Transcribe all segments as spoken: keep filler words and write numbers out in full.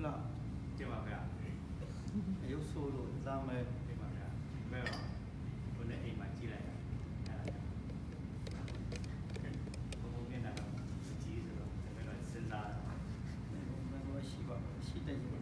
là chưa mà cả yếu solo ra mày chưa mà cả bây giờ vấn đề gì mà chi lại không có viên nào chỉ rồi cái loại sinh ra nó có xí vào xí tay gì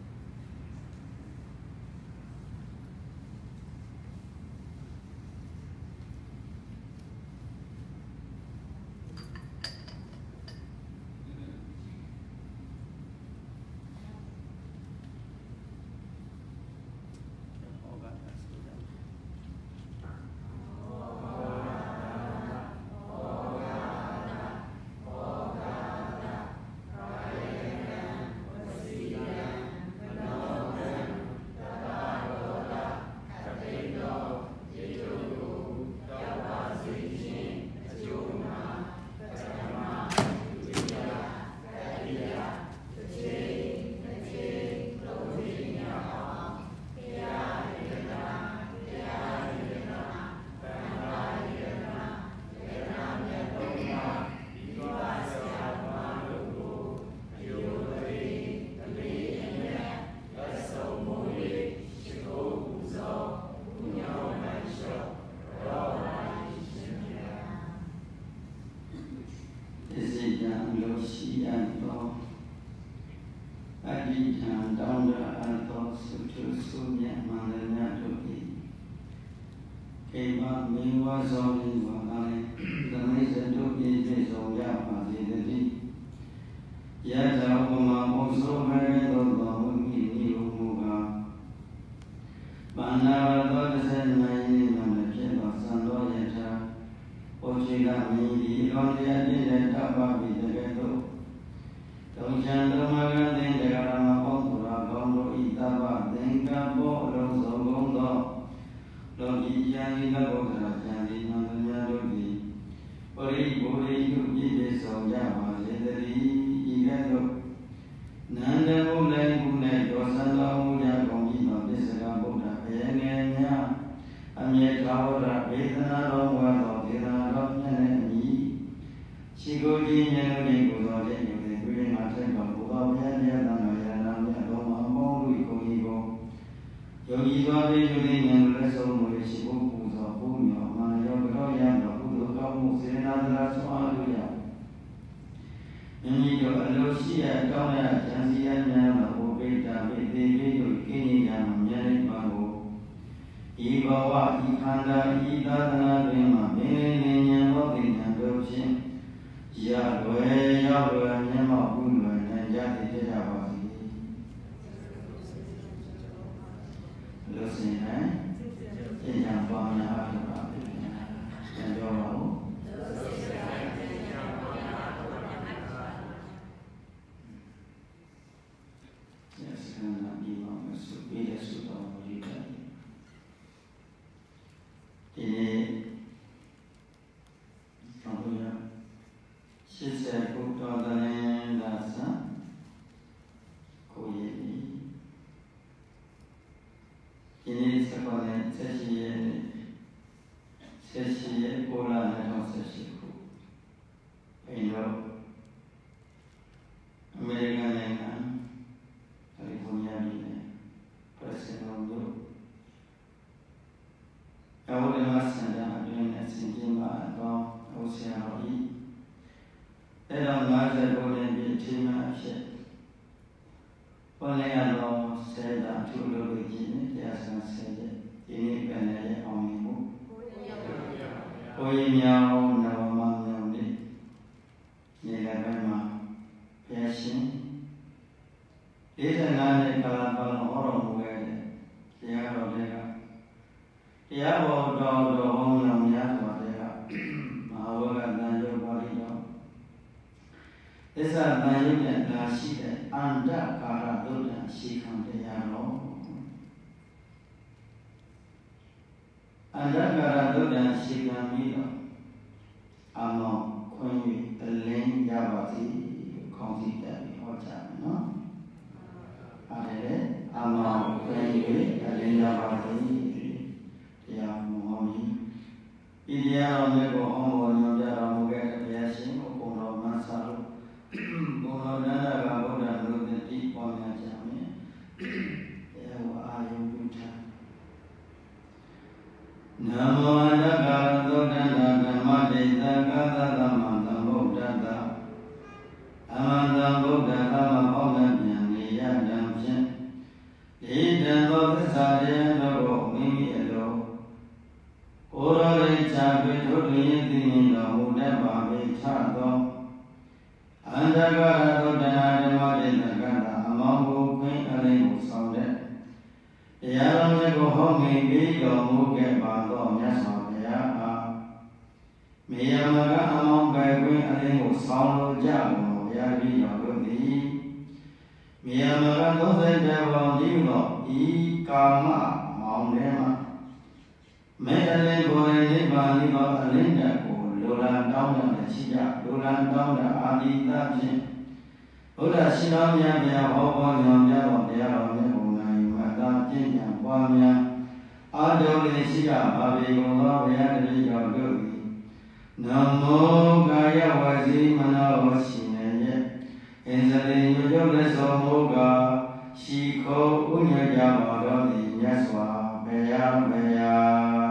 Namo Adhaka Dhamma Dhamma Dhamma Dhamma Dhamma Amanda Buddha Dhamma Buddha Nyaniya Dhamma Ida Buddha Sadya Dhamma Mimi Elo Ora Recha Vidhuri Dhinna Buddha Bhavi Chado Andhaka Dhamma Dhamma Dhamma Amangu Queen Alingu Saude Yaram Go Home Bido Muge Bado Nyasavaya Miyamaga Among Queen Alingu Saulo Jago Yari Yagodi Miyamaga Dose Java Lino E Kama Maunema Medale Gore Niba Niba Alinda Ko Lola Down the Chia Lola Down the Adi Taji Oda Sinamia Mia Hobo Yamia Mia Mia Mata Jinya Wamia Ado Sia Babi Gola Yari Yagodi Namo Gaya Wazi Manawasi Enzale Yoga Somoga Shiko Unya Yama Yaswa Beya Beya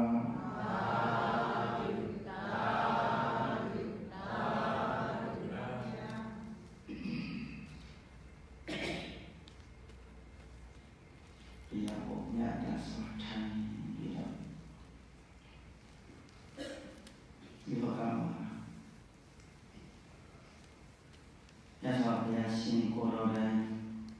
Iya pokoknya ada semacam gitu. Gitu kamu. Ya sampai sini korban,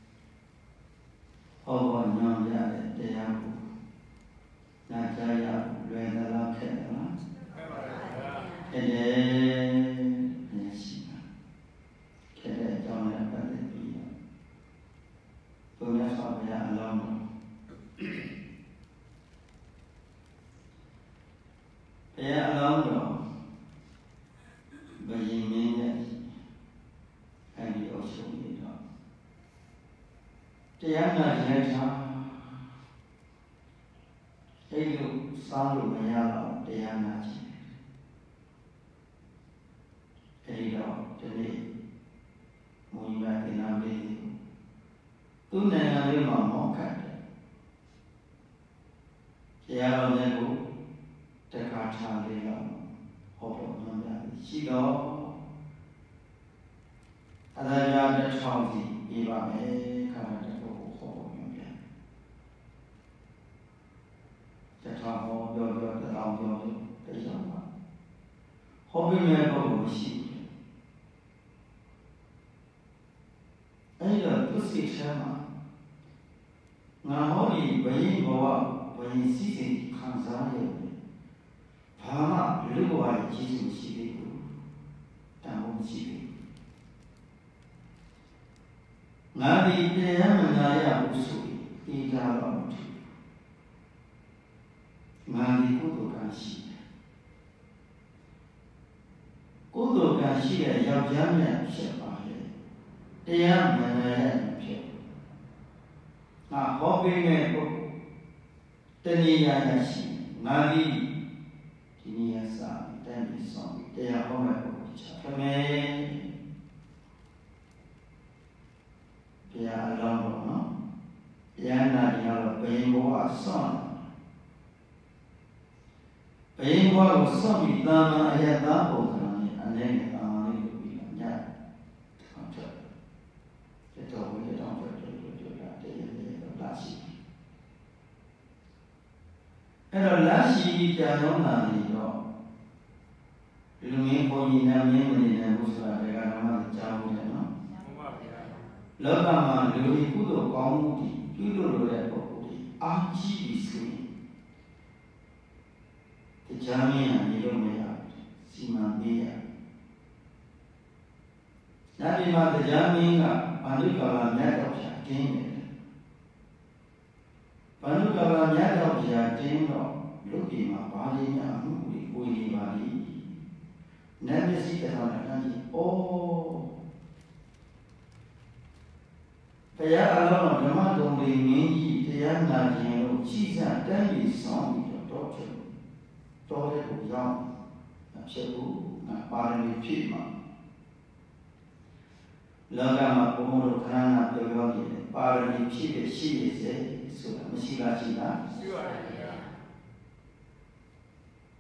orang yang ada dia aku, nak saya luar dalam kerana, ada ni sih, ada jangan apa dia, punya sampai alam, ya alam tu, begini. And also need not. The Anna They do sound Mayala, the Anna Erido, the day, moving back in our baby. Two men are more cat. The Arrow Nebo, the Carta Lila, Hopo Nanda, she go. Ada ada chauzi, iba me karena ada hobo yang dia. Jatuh hobo, dia dia terlalu dia dia sama. Hobi me hobo sih. Ayo tu sih sama. Ngahori bayi bawa bayi sisi kansa ya. Faham? Lalu bawa jisu sih itu, tahu sih. Nabi dia menaya usul tidak laut. Nabi kudu kasih. Kudu kasih ya jamnya siapa dia. Dia menaya siapa. Nah, hobi mereka teniya kasih. Nabi ini ya sah dan bisa. Dia hobi berbicara. Kami Ya Allah, no? Ya Nabi Allah, penguasa son. Penguasa son di dalam ayat apa kerana aneh aneh itu bilangnya. Macam kita boleh tahu betul betul ada yang lasi. Kalau lasi jangan nanti tu. Ilmu pun ina memang busra dengan nama jauh no. Lama lebih kudo kamu di, kudo lebih kudo, aji bisui. Terjamin hidup mereka, siman dia. Nabi mata terjamin tak, pandu kalau mereka berjaya. Pandu kalau mereka berjaya, lebih mapalinya muli kuli bali. Nabi sih terang nanti, oh. Kaya Allah nama dombi mengi dia nak yang cisa dan disam itu doktor, doktor itu yang nak cebu nak paling cima. Lagama umur kerana terjadi paling cima cima se sudah mesti lah cina.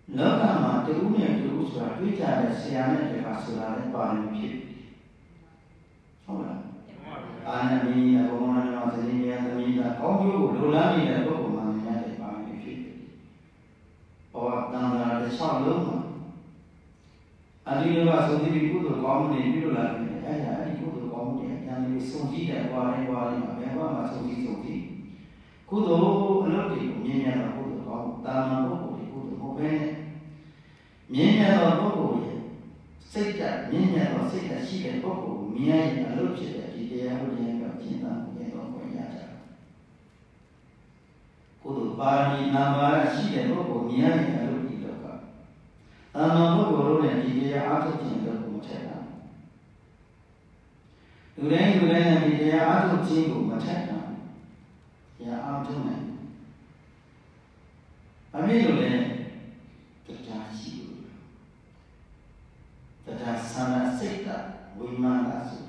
လောကမှာတူနဲ့တူဆိုတာတွေ့ကြတဲ့ဆရာနဲ့တခါဆိုတာလည်းပါနေဖြစ်ဟုတ်လားအာနမီးအဘုံနာမသတိဉာဏ်သမီးကကောင်းကျိုးကိုလိုလားနေတဲ့ပုဂ္ဂိုလ်မှများတယ်ပါနေဖြစ်တယ်။ဘောတန်တာတစ်လျှောက်လုံးမှာအဒီလိုကသုံးပြီးကုသိုလ်ကောင်းမှုတွေပြုလို့လာတယ်။အဲ့ဒါအဲ့ဒီကုသိုလ်ကောင်းမှုတွေအကျဉ်းလေးစုံကြည့်တဲ့ဘဝလေးဘဝလေးမှာဘယ်ဘဝမှာစုံကြည့်စုံကြည့်ကုသိုလ်အလုပ်တွေကိုမြင်ရတာကုသိုလ်ကောင်းတာမန်ပုဂ္ဂိုလ်တွေကုသိုလ်ဟုတ်ပဲမြင်ရတော့ပုဂ္ဂိုလ်ရဲ့စိတ်ကမြင်ရတော့စိတ်ကရှိတဲ့ပုဂ္ဂိုလ်မြင်ရတဲ့အလုပ်ဖြစ်တဲ့ဒီတရားဟုတ်တယ်ကကျင့်တာမြင်တော့ကိုရကြတယ်ကုသိုလ်ပါရမီနာမရရှိတဲ့ပုဂ္ဂိုလ်မြင်ရတဲ့အလုပ်ဒီတော့ကတာမန်ပုဂ္ဂိုလ်တို့နဲ့ဒီတရားအားထုတ်ခြင်းတော့ကိုမထက်တာလူတိုင်းလူတိုင်းနဲ့ဒီတရားအားထုတ်ခြင်းကိုမထက်တာတရားအားထုတ်နိုင်ဘာဖြစ်လို့လဲတရားရှိလို့တရားဆန္ဒစိတ်ကဝိမာန်ကဆို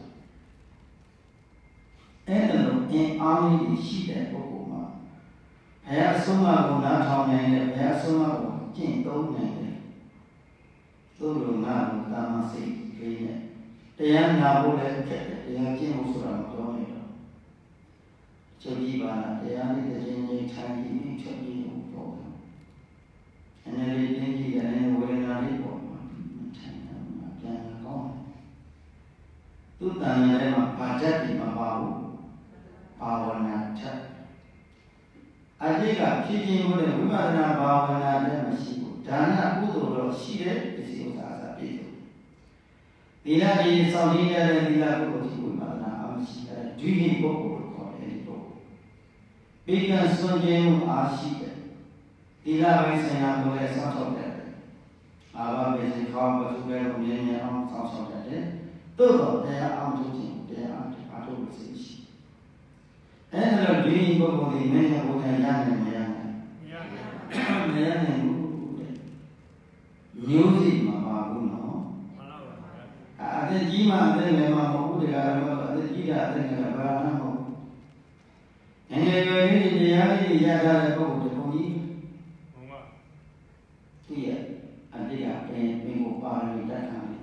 အဲ့ဒါလိုအင်းအားကြီးရှိတဲ့ပုဂ္ဂိုလ်မှာဘုရားဆုံးမကိုနားထောင်နိုင်တယ်ဘုရားဆုံးမကိုကျင့်သုံးနိုင်တယ်သို့လို့ငါ့ကိုတာမစိတ်ကလေးနဲ့တရားနာဖို့လည်းဖြစ်တယ်တရားကျင့်ဖို့ဆိုတာမပြောနိုင်တော့ချုပ်ကြည့်ပါလားတရားလေးတစ်ချိန်ချင်းထိုင်ပြီးချုပ်ကြည့်ဖို့ပေါ့အနေလေးတင်းကြည့်တယ်ဝေဒနာလေးပေါ့ထိုင်တာပြန်ကောင်းသူတန်ရဲမှာဘာချက်ဒီမှာပါဘူးဘာဝနာချက်အတိတ်ကဖြစ်ခြင်းကိုလည်းဝိပဿနာဘာဝနာလည်းမရှိဘူးဒါနကုသိုလ်တော့ရှိတဲ့ပစ္စည်းဥစ္စာအစားပြည့်စုံသီလကြီးစောင့်ကြည့်ရတဲ့သီလကုသိုလ်ရှိဝိပဿနာအမရှိတဲ့ဒွိဟိပုဂ္ဂိုလ်ကိုခေါ်တယ်ဒီပုဂ္ဂိုလ်ပိကံစွန့်ခြင်းမှုအားရှိတယ်သီလပိုင်းဆိုင်ရာကိုလည်းစောင့်ရှောက်တယ်အာဘမေစီခေါ်ပစုပဲကိုမြင်မြင်အောင်စောင့်ရှောက်တယ်သို့တော့တရားအောင်ထုတ်ခြင်းတရားအောင်အားထုတ်လို့ရှိရှိအဲ့ဒါတော့ဒီပုဂ္ဂိုလ်ဒီမင်းရဲ့ဘုရားရနိုင်မရနိုင်မရနိုင်ဘူးတဲ့မျိုးစိမှာပါဘူးနော်အသက်ကြီးမှအသက်ငယ်မှမဟုတ်ဘူးတရားတော်အသက်ကြီးတာအသက်ငယ်ဘာမှမဟုတ်ဘူးငယ်ငယ်ရွယ်လေးတရားလေးရတာတဲ့ပုဂ္ဂိုလ်တခုကြီးဟုတ်ပါသူရဲ့အတိတ်ကပြင်မင်းကိုပါလို့တတ်ခံတယ်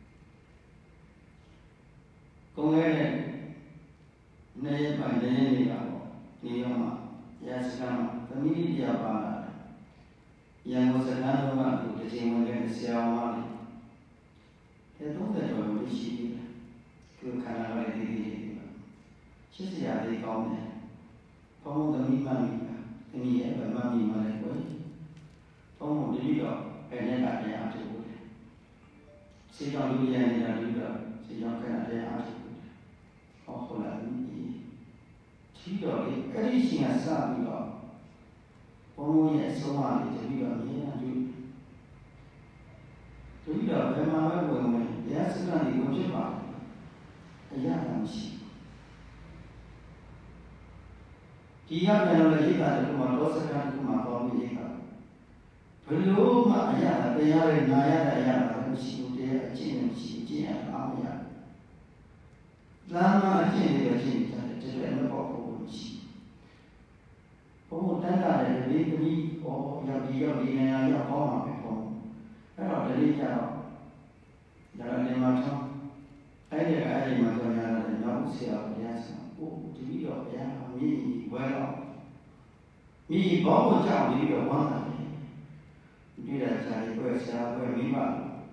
ကိုယ်ရဲ့နေပါနေနေတာပေါ့ဒီရောမှာရာစကံသမီးပြပါလာရန်ကုန်စကံတော်ကဒီတစ်ချိန်ဝင်တဲ့ဆရာမလေးတဲ့တော့တဲ့တော်ကိုရှိတယ်သူခန္ဓာပဲဒီဒီချစ်စရာလေးကောင်းတယ်ဘုံသမီးမမီးသမီးရဲ့ဗမာမီးမလည်းကိုဘုံဒီလိုတော့ဘယ်နဲ့ကတရားထုတ်လို့စေကြောင့်လူရနေတာလူတော့စေကြောင့်ခဏတရားထုတ်လို့ဟောဟုတ်လားဒီတော့လေအဲ့ဒီရှင်ကစပြီးတော့ဘုံရဲ့အဆုံးအမလေးတပြီးတော့မြင်ရတူတပြီးတော့ဘယ်မှာပဲဝင်ဝင်တရားစကားတွေဝင်ဖြစ်ပါအရာမရှိဒီရပြန်လို့ရိတ်တာတခုမှလောစကားတခုမှပေါ်ပြီးရိတ်တာဘယ်လိုမှအရာတရားတွေနာရတဲ့အရာတွေမရှိဘူးတရားအကျင့်မရှိအကျင့်အားမရလမ်းမှာအကျင့်တွေဖြစ်နေတယ်တကယ်မပေါ့ဘူးရှိဘုံတန်းတာတဲ့ဒီသမီးဟောရောက်ဒီရောက်ဒီနေရာရောက်ဟောမှာပဲပေါ့အဲ့တော့ဒီလေးကျတော့ဒါလည်းမထောင်းအဲ့ဒီအဲ့ဒီမှာကြောင်ရတဲ့နောက်ဆရာဘုရားဆောင်ဟိုဒီပြီးတော့ဘုရားမြည်ဝဲတော့မြည်ဘောကိုကြောက်ပြီးတော့ဝမ်းတာဒီရဆရာကြီးကိုဆရာကိုမိမ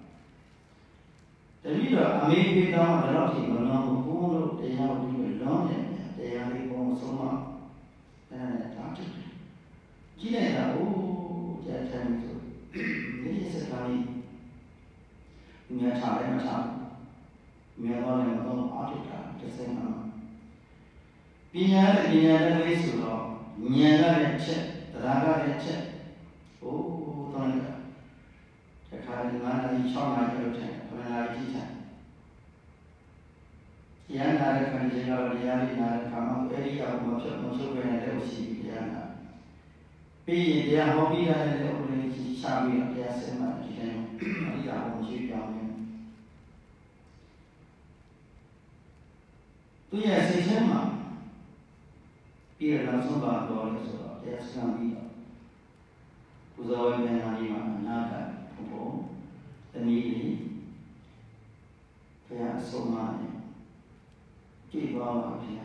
တတိတော့အမေဖေတောင်းတော့ဒီမလုံးဘူးဘုန်းတို့တရားဒီလိုလုံးနေတရားလေးဘုံဆုံးမအဲ့ဒါတာတယ်ကြီးလိုက်တာဟိုကြာချမ်းဆိုဒီစကားလေးမြတ်ထားတယ်မထားမြတ်တော်လည်းမတော့အားထုတ်တာတစ်စိမ့်မှာပညာနဲ့ပညာနဲ့လေးဆိုတော့ဉာဏ်ကလည်းချက်တရားကလည်းချက်ဟိုတော့တခါဒီမှာလည်း၆နာရီလောက်ထိုင်ခဏနာရီကြည့်ထိုင်ရန်နာတဲ့ခန္ဓာရောတရားလေးနာတဲ့ခါမှာအဲ့ဒီအမှုမဖြစ်မချုပ်ပဲနဲ့လည်းရှိပြီးတရားနာပြီးရင်တရားဟောပြီးတာလည်းဥပဒေကြီးရှာပြီးတော့တရားစင်မှဒီတိုင်းအရိယာဘုံရှိပြောင်းနေသူရဲ့စိတ်ထဲမှာပြီးရတော့ဆုံးပါတော့လဲဆိုတော့တရားစံပြီးတော့ဇော်ဝဲပြန်လာပြီးမှအနာကဘုံသမီးလေးဘုရားဆုံးမနဲ့ကြည့်သွားပါဗျာ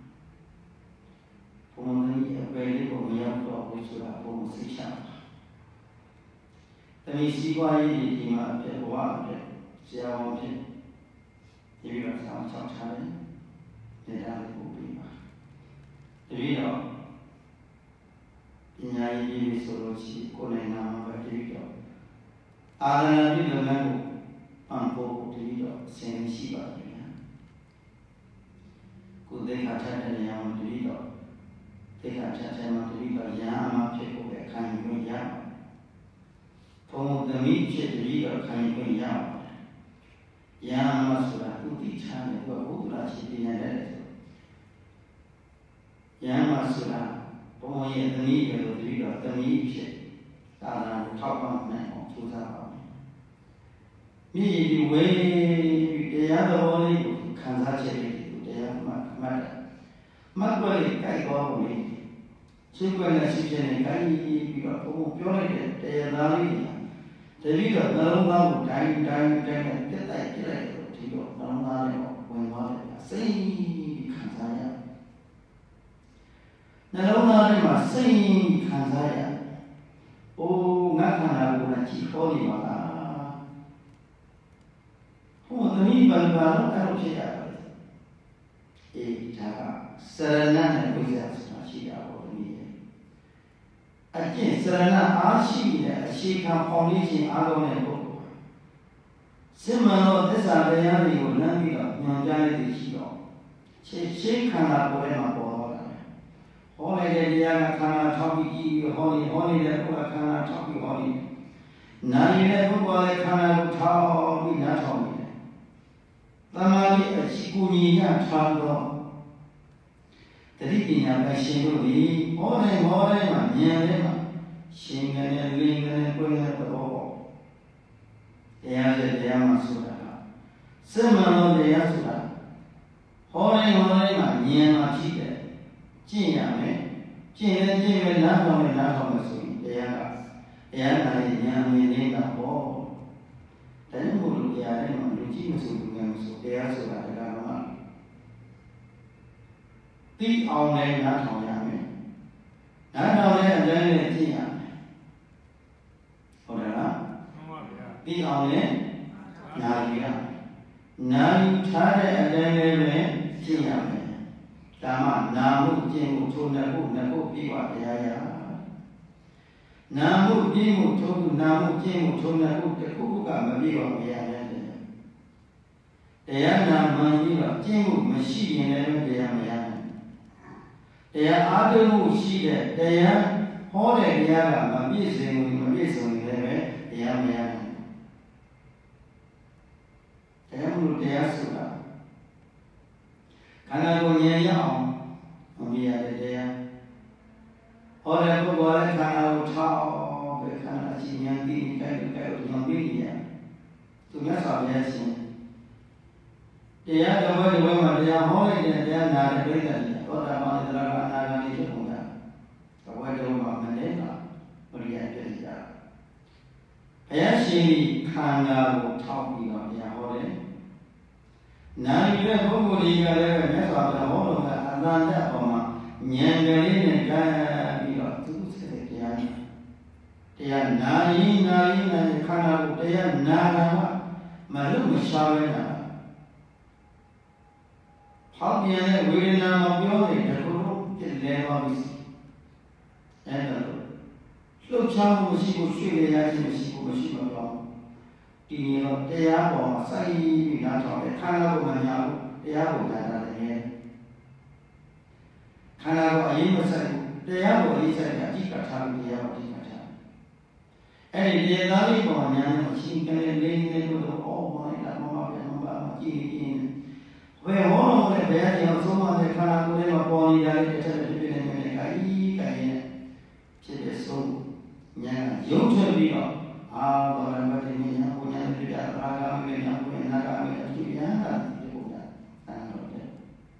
ဘုံသမီးအပေလေးကိုမရောက်တော့ဘူးဆိုတာဘုံစိတ်ချပါသမီးစီးပွားရေးဒီမှာဖြစ်ဘဝဖြစ်ဆရာဝန်ဖြစ်ဒီလိုဆောင်းချောက်ထားတယ်နေတာလေးပို့ပြီးပါတတိတော့ပညာရေးကြီးဆိုလို့ရှိကိုယ်နိုင်ငံမှာပဲတတိတော့အာရဏပြုလုပ်ငန်းကိုပံ့ပိုးဖို့တတိတော့ဆင်ရှိပါတယ်ကိုယ်သိက္ခာထက်တဲ့နေရာမှာတတိတော့သိက္ခာထက်တဲ့မှာတတိတော့ရဟန်းမှာဖြစ်ဖို့ပဲခံယူခွင့်ရပါတယ်ဘုံသမီးဖြစ်တတိတော့ခံယူခွင့်ရပါတယ်ရဟန်းမှာဆိုတာသူတိချမ်းတယ်သူကဘုရားရှိခိုးနေတယ်ရဟန်းမှာဆိုတာဘုံရဲ့သမီးတွေလို့တတိတော့သမီးဖြစ်သာသနာကိုထောက်ပံ့နိုင်အောင်ကြိုးစားပါမယ်မြည်ဒီဝေးတရားတော်လေးကိုခံစားချက်လေးကိုတရားမှမှတ်တယ်မှတ်ပွဲလေးကြိုက်သွားဖို့လေရှင်းပွဲနဲ့ရှင်းပြနေကြပြီးတော့ဘုံပြောလိုက်တဲ့တရားသားလေးတတိတော့နှလုံးသားကိုတိုင်းတိုင်းတိုင်းနဲ့ပြတ်တိုက်ပြလိုက်တော့ဒီတော့နှလုံးသားနဲ့ဝင်သွားတယ်စိတ်ခံစားရနှလုံးသားထဲမှာစိတ်ခံစားရအိုးငါခန္ဓာကိုယ်ကကြည်ခေါ်နေပါလားဟိုသမီးဘယ်ပါတော့အဲ့လိုဖြစ်ရတာလေအေးဒါကစရဏနဲ့ဝိဇ္ဇာဆိုတာရှိတာပေါ့သမီးရဲ့အကျင့်စရဏအားရှိတဲ့အရှိခံဖောင်လေးခြင်းအားလုံးနဲ့ပေါ့စိမ္မာသောသစ္စာတရားတွေကိုလမ်းပြီးတော့ညွှန်ကြားလိုက်ရှိတော့ရှင်းရှင်းခန္ဓာကိုယ်ထဲမှာပေါ်တော့တာဟောလိုက်တဲ့တရားကခန္ဓာထောက်ပြီးကြည့်ပြီးဟောနေဟောနေတဲ့ပုဂ္ဂိုလ်ခန္ဓာထောက်ပြီးဟောနေနာရီတဲ့ပုဂ္ဂိုလ်ရဲ့ခန္ဓာကိုထောက်ပြီးနားထောင်နေတယ်သမာဓိအရှိကိုညီရထားတော့တတိပညာပဲရှင်တို့ဒီဟောတယ်ဟောတယ်မှာဉာဏ်ထဲမှာရှင်ငယ်နဲ့လင်းငယ်နဲ့ကိုယ်နဲ့သဘောပေါက်တရားရဲ့တရားမှာဆိုတာကစိမ္မာသောတရားဆိုတာဟောတယ်ဟောတယ်မှာဉာဏ်မှာဖြစ်တယ်ကျင့်ရမယ်ကျင့်လည်းကျင့်မယ်နားထောင်လည်းနားထောင်မယ်ဆိုရင်တရားကတရားနာရဲ့ဉာဏ်မြင်နေတာပေါ့ဒါကြောင့်မို့လို့တရားထဲမှာလူကြီးမဆိုလူငယ်မဆိုတရားဆိုတာတရားတော်မှာသိအောင်လည်းနားထောင်ရမယ်နားထောင်လည်းအတိုင်းလည်းကျင့်ရမယ်ဟုတ်တယ်လားမှန်ပါဗျာသိအောင်လည်းနားရရနားထားတဲ့အတိုင်းလည်းပဲကျင့်ရမယ်ဒါမှနာမှုကျင့်မှုထုံတဲ့မှုနှစ်ခုပြီးပါတရားရနာမှုကျင့်မှုထုံနာမှုကျင့်မှုထုံတဲ့မှုတစ်ခုခုကမပြီးပါမရတဲ့တရားနာမှန်ပြီးတော့ကျင့်မှုမရှိရင်လည်းတရားမရဘူးတရားအားထုတ်မှုရှိတဲ့တရားဟောတဲ့တရားကမပြည့်စုံဘူးမပြည့်စုံရင်လည်းတရားမရဘူးတရားမှုတရားဆိုတာခန္ဓာကိုယ်ဉာဏ်ရအောင်မမြင်ရတဲ့တရားဟောတဲ့ပုဂ္ဂိုလ်လည်းခန္ဓာကိုထောက်ပဲခန္ဓာရှိဉာဏ်ပြီးကြိုက်ကြိုက်ဉာဏ်ပြီးရသူများဆောင်ရခြင်းတရားတော်ဘယ်မှာတရားဟောလိုက်တဲ့တရားနာတဲ့ပြိဿတွေသောတာပန်သရဂအနာဂတ်ဖြစ်ကုန်တာဘဝတော်မှာမနေတာဘုရားပြည့်ကြဘုရားရှင်ခန္ဓာကိုထောက်ပြီးတော့တရားဟောတယ်နာရီတဲ့ပုဂ္ဂိုလ်တွေကလည်းမြတ်စွာဘုရားဟောတော်ကအတန်တဲ့ပေါ်မှာဉာဏ်ကလေးနဲ့ကြပြီးတော့သူဆက်တဲ့တရားတရားနာရင်နာရင်နာခန္ဓာကိုတရားနာတာမလို့မရှားပဲနာဟောပြန်တဲ့ဝေဒနာမှာပြောတဲ့တခုလုံးပြည့်လဲသွားပြီအဲ့ဒါလို့လှုပ်ရှားမှုမရှိဘူးရွှေ့ရရခြင်းမရှိဘူးမရှိမတော့ဒီနေ့တော့တရားပေါ်မှာစိုက်ပြီးနားထောင်တယ်ခန္ဓာကိုမညာဘူးတရားကိုနားတာလည်းခန္ဓာကိုအရင်မစိုက်ဘူးတရားကိုအရင်စိုက်တယ်အကြည့်ကထားပြီးတရားကိုအကြည့်ကထားအဲ့ဒီတရားသားလေးပေါ်ညာနဲ့အရှင်ကလေးလေးလေးတို့တော့အော်ဘာလဲမမပြန်မပါကြည့်ကြည့်ဘယ်ဟောလို့လဲဘယ်တရားဆုံးမတဲ့ခန္ဓာကိုယ်လေးမှာပေါ်နေတာလေးတစ်ချက်တစ်ပြည့်နေနေခိုင်းခိုင်းနေဖြစ်တဲ့ဆုံးညာရုပ်ထွက်ပြီးတော့အာဘာလဲမတည်ညာဘုညာပြပြအာဂါမေညာဘုညာနာဂါမေအကျိယံတာဒီဘုရားအဲ့တော့တဲ့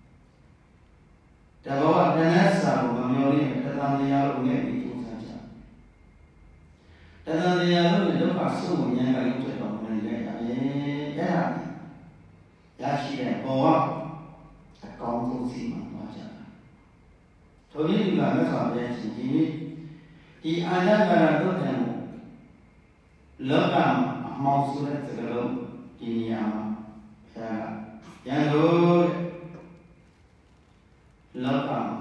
တဘောတဏ္ဍစာကိုမမျောလေးတသံတရားလို့ငဲ့ပြီးကြိုးစားကြ tận thế gian lúc lúc phát sinh một nhân cái lúc chuyển động mình cái cái cái là giá trị đẹp có con không gì mà nó chẳng thôi biết là nó còn về chỉ chỉ thì ai đã làm tốt hơn lớp làm mong số đấy sẽ lớp thì nhà mà nhà rồi lớp làm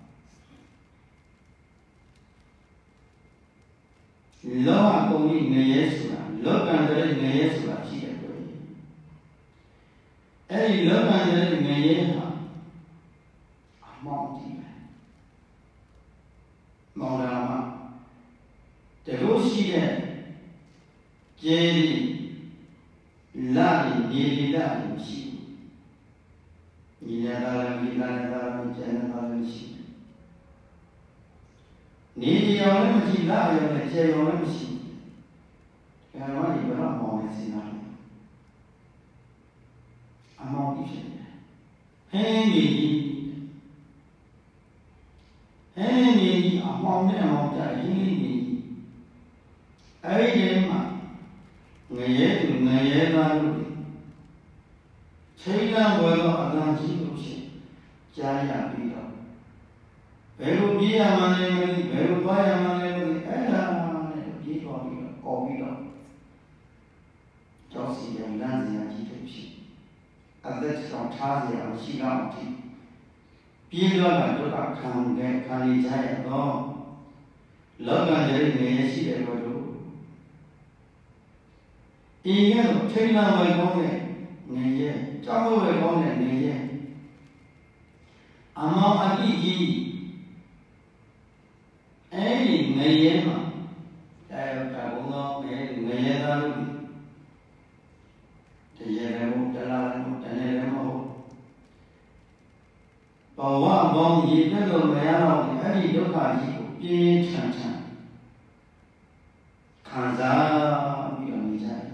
lớp làm công việc nghề số là lớp làm cái nghề số là chỉ để rồi ấy lớp làm cái nghề hả mong gì mong là mà để lúc xí đấy chế đi la đi đi đi la đi xí nhìn ra là nhìn ra là mình chế ra là mình xí nhìn đi vào nó mình chỉ la vào nó chế vào nó mình xí cái nó đi vào nó mong cái gì nào à mong cái gì hay gì hay gì à mong cái mong cái gì gì ấy đấy mà người dễ từ người dễ ra luôn thấy ra vừa có ở đang chỉ có chuyện cha già đi đâu về lúc đi à mà này mà đi về lúc quay à mà này mà đi ấy là đi có đi đâu có đi đâu cho sự yang đang gì chỉ thấy chuyện ở đây trong cha gì ở chỉ làm gì biết đó là tôi đã khăn cái khăn đi chạy đó lỡ gần đây người chỉ để vào đâu ý nghĩa là thấy là người con này người gì trong người con này người gì à mà anh đi gì ấy người gì mà cái cái bố nó người người gì đó luôn thì giờ này một cái là một cái này là một bảoว่าบางทีก็โดนแม่เราไอ้ที่ดอกที่เปลี่ยนชันชันခံစားပြီးတော့နေကြတယ်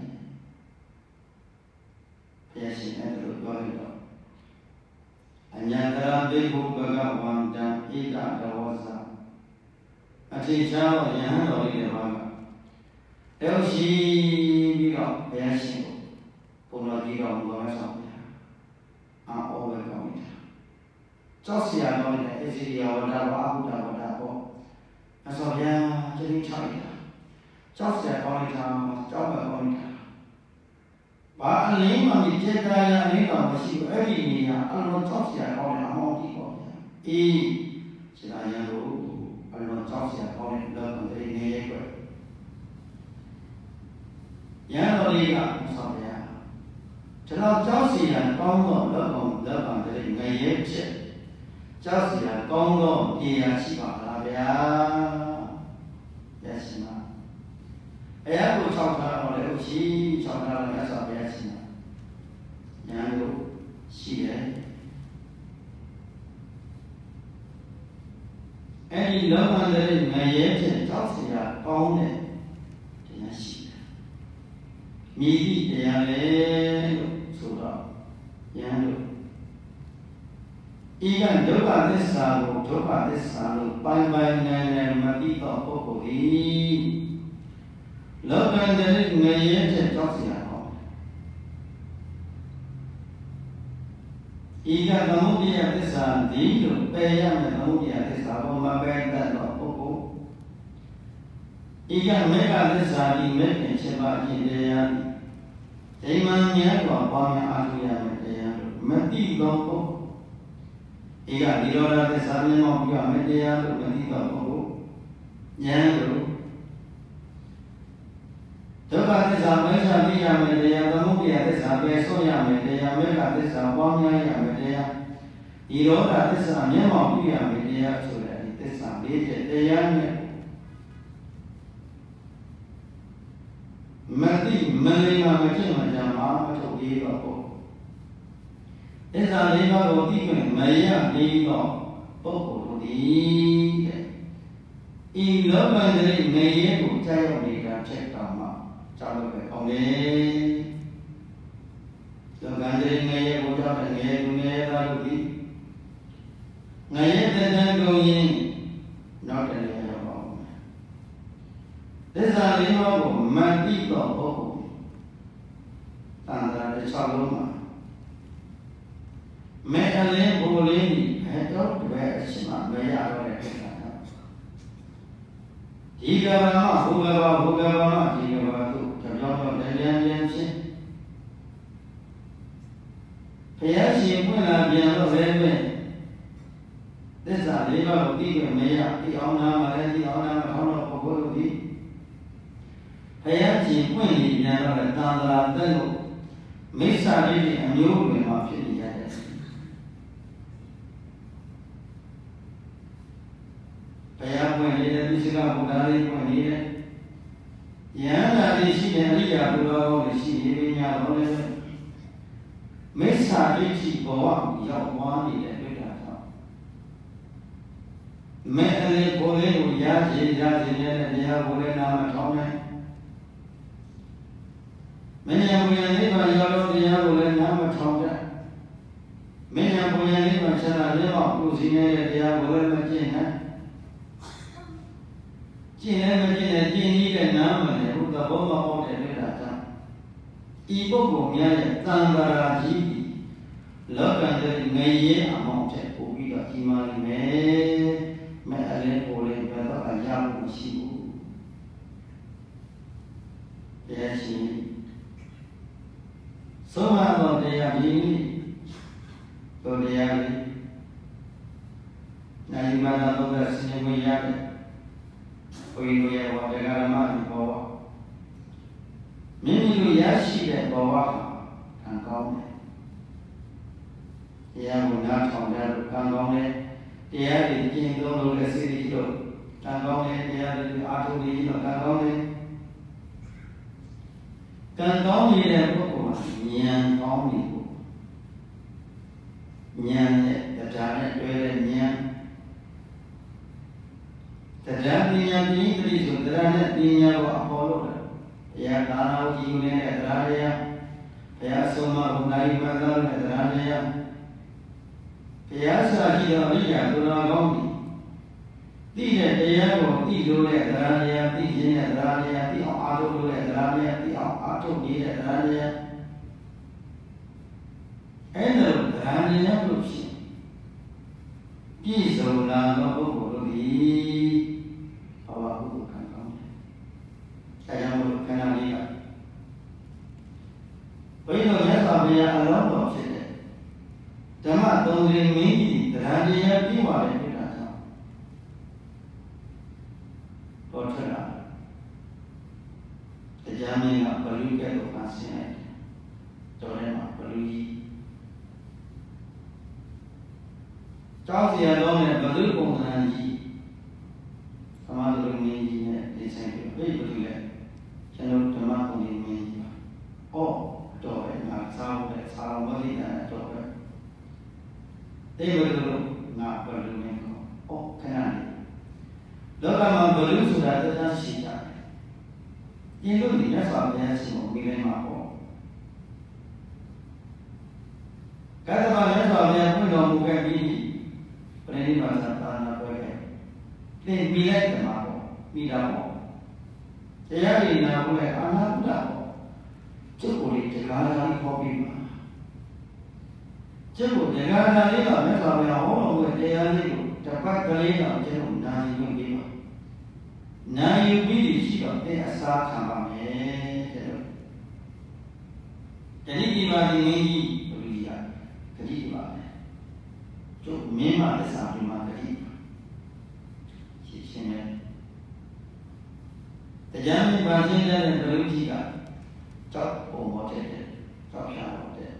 ဘုရားရှင်အဲ့ဒါလိုပြောလိုက်တော့အညာတရာဘိက္ခုဘဂဝန္တံဧကတဝဇာအထင်ရှားတော့ယဟန်တော်လေးတွေပါကတောရှိပြီးတော့ဘုရားရှင်ကိုဘုံတော်ကြီးတော်မူတော်ဆောင်ဗျာအာဩဝေကောင်းတယ်ကြောက်စရာတော့လည်းအစီရိယဝတ္တဘာဟုတ္တဝတ္တပေါ့အစောဗျာကျင်းချလိုက်တာကြောက်စရာကောင်းလိုက်တာကြောက်ပဲကောင်းလိုက်တာဘာအလင်းမှမပြတ်သားရအလင်းတော်မရှိဘူးအဲ့ဒီနေရာအလုံးကြောက်စရာကောင်းတဲ့အမောင်းကြီးပေါ့ဗျာအေးဆရာရန်တို့အလုံးကြောက်စရာကောင်းတဲ့လောကတွေနေရဲ့ကွရန်တော်လေးကဆောင်းဗျာကျွန်တော်ကြောက်စရာကောင်းတော့လောကောင်လောကောင်တွေငရဲဖြစ်ကြောက်စရာကောင်းတော့တရားရှိပါလားဗျာရရှိမှာအဲ့ဒါကိုဆောင်းထားတော့လေရှိဆောင်းထားတော့မြတ်စွာဘုရားရှင်ညာလို့ရှိတယ်အဲ့ဒီလောကတွေငရဲဖြစ်ကြောက်စရာကောင်းတဲ့တရားရှိတယ်မြည်သည့်တရားလေလို့ဆိုတော့ညာလို့ဤကဒုက္ခသစ္စာကိုဒုက္ခသစ္စာလို့ပိုင်ပိုင်နိုင်နိုင်မသိတော့ပုဂ္ဂိုလ်သည်လောကန္တရိငရဲဖြစ်ကြောက်စရာဟောဤကသမုဒိယသစ္စာဒီလို့ပယ်ရမယ်သမုဒိယသစ္စာကိုမပယ်တတ်တော့ပုဂ္ဂိုလ်ဤကမေဃသစ္စာဒီမေခင်ရှင်ပါအရှင်တရားဒိမံဉာဏ်တော်ပေါင်းများအားထုတ်ရမယ်တရားလို့မသိတော့ပုဂ္ဂိုလ်ဤကဒီရောဓသစ္စာမျက်မှောက်ပြမယ်တရားလို့မသိတော့ပုဂ္ဂိုလ်ဉာဏ်လို့ဒုက္ခသစ္စာမိစ္ဆာသိရမယ်တရားသမုဒိယသစ္စာပယ်ဆုံးရမယ်တရားမေဃသစ္စာပေါင်းများရမယ်တရားဒီရောဓသစ္စာမျက်မှောက်ပြရမယ်တရားဆိုတဲ့ဒီသစ္စာလေးချက်တရားနဲ့မသိမလင်မှာမဖြစ်မှကြမှာမထုတ်သေးတော့ဘူးသစ္စာလေးပါးကိုသိခွင့်မရသေးတော့ပုဂ္ဂိုလ်တို့သည်တဲ့ဤလောကန္တရိငရဲကိုကြောက်ရောက်နေတာဖြစ်တော်မှာကြောက်လို့ပဲကောင်းတယ်လောကန္တရိငရဲကိုကြောက်တဲ့ငရဲကိုငရဲသားတို့သည်ငရဲတဲ့တန်ကုန်ရင်နောက်တည်းရောက်ပါဦး This are the noble man people. And the Saloma. May a lame bully head up where Sima may I Higava, Hugava, Hugava, Higava, Tajoba, Delian, Payashi, when I be a red This are the labor of the Maya, the honor, and the honor of Hogodi. Payashi, when he never done that, Miss Sadi and you will not feel the others. Paya when he had Michigan Bugari when he had Yana, the she and Ria, the she, the Miss Sadi, go up, young one, the Mentally, Pole, Yaji, Yaji, and they have Bolena Tome. Many of them live on the Yabolena Tome. Many of them live on Sanadema, who's in the Yabolena Gina. Gina, Gina, Gini, and Naman, who the Boma of the Vedata. Ibo, Mia, Tangara, Jibi. Look at the Maye amount of Pugida, Imani. May I let all in better a young issue. Yes, so much they are being so they are. Now you might not know that cinema yard. We have what they got a man for. Many you yashi that Bawa can come. Yeah, we're not on that, can go there. Dia di sini tu lokasi itu, kantong ni dia di atu di itu kantong ni, kantong ni dia apa? Nian kantong ni, nian ni, terjadi dua nian, terjadi nian ni tadi sudah ni nian apa lo? Ya tanah uji ni terjadi ya, ya semua bunai bandar terjadi ya. Biasa kita lihat orang kami, tidak dia pun tidur le teranya, tidur le teranya, tiap atuk le teranya, tiap atuk dia teranya. Enam teranya berusia. Kisah nama berbuat di awak bukan kami. Saya mahu kenal dia. Baiklah sampai alam berusia. Jamaah tongring ini terhadap di mana kita? Pertama, terjamin nak perlu ke lokasi, jangan nak perlu. Kalau dia orang perlu penggunaan ini, sama tongring ini ni desain itu betul le. Jangan jamaah tongring ini. Oh, jangan nak sahaja sahaja balik dan jangan. They will not perlu menko. Oh, kenal. Dalam perlu sudah ada sisa. Itu dia sampai semua milen mapo. Kata banyak sampai pun dah bukan bini. Perni bahasa tanah boleh. Ini milen mapo, milapo. Saya ini nak boleh anak muda. Cukup dicekal kopi. Cukup dengan nari lah, macam yang orang berjaya ni, cepat kali lah, cukup nari pun dia. Nari bili siapa dia asal kamar ni, cukup. Jadi di mana ini berusia, jadi di mana, cukup memang asal di mana jadi. Sini, terjadi bahasa dan berusia, cukup umur dia, cukup siapa dia.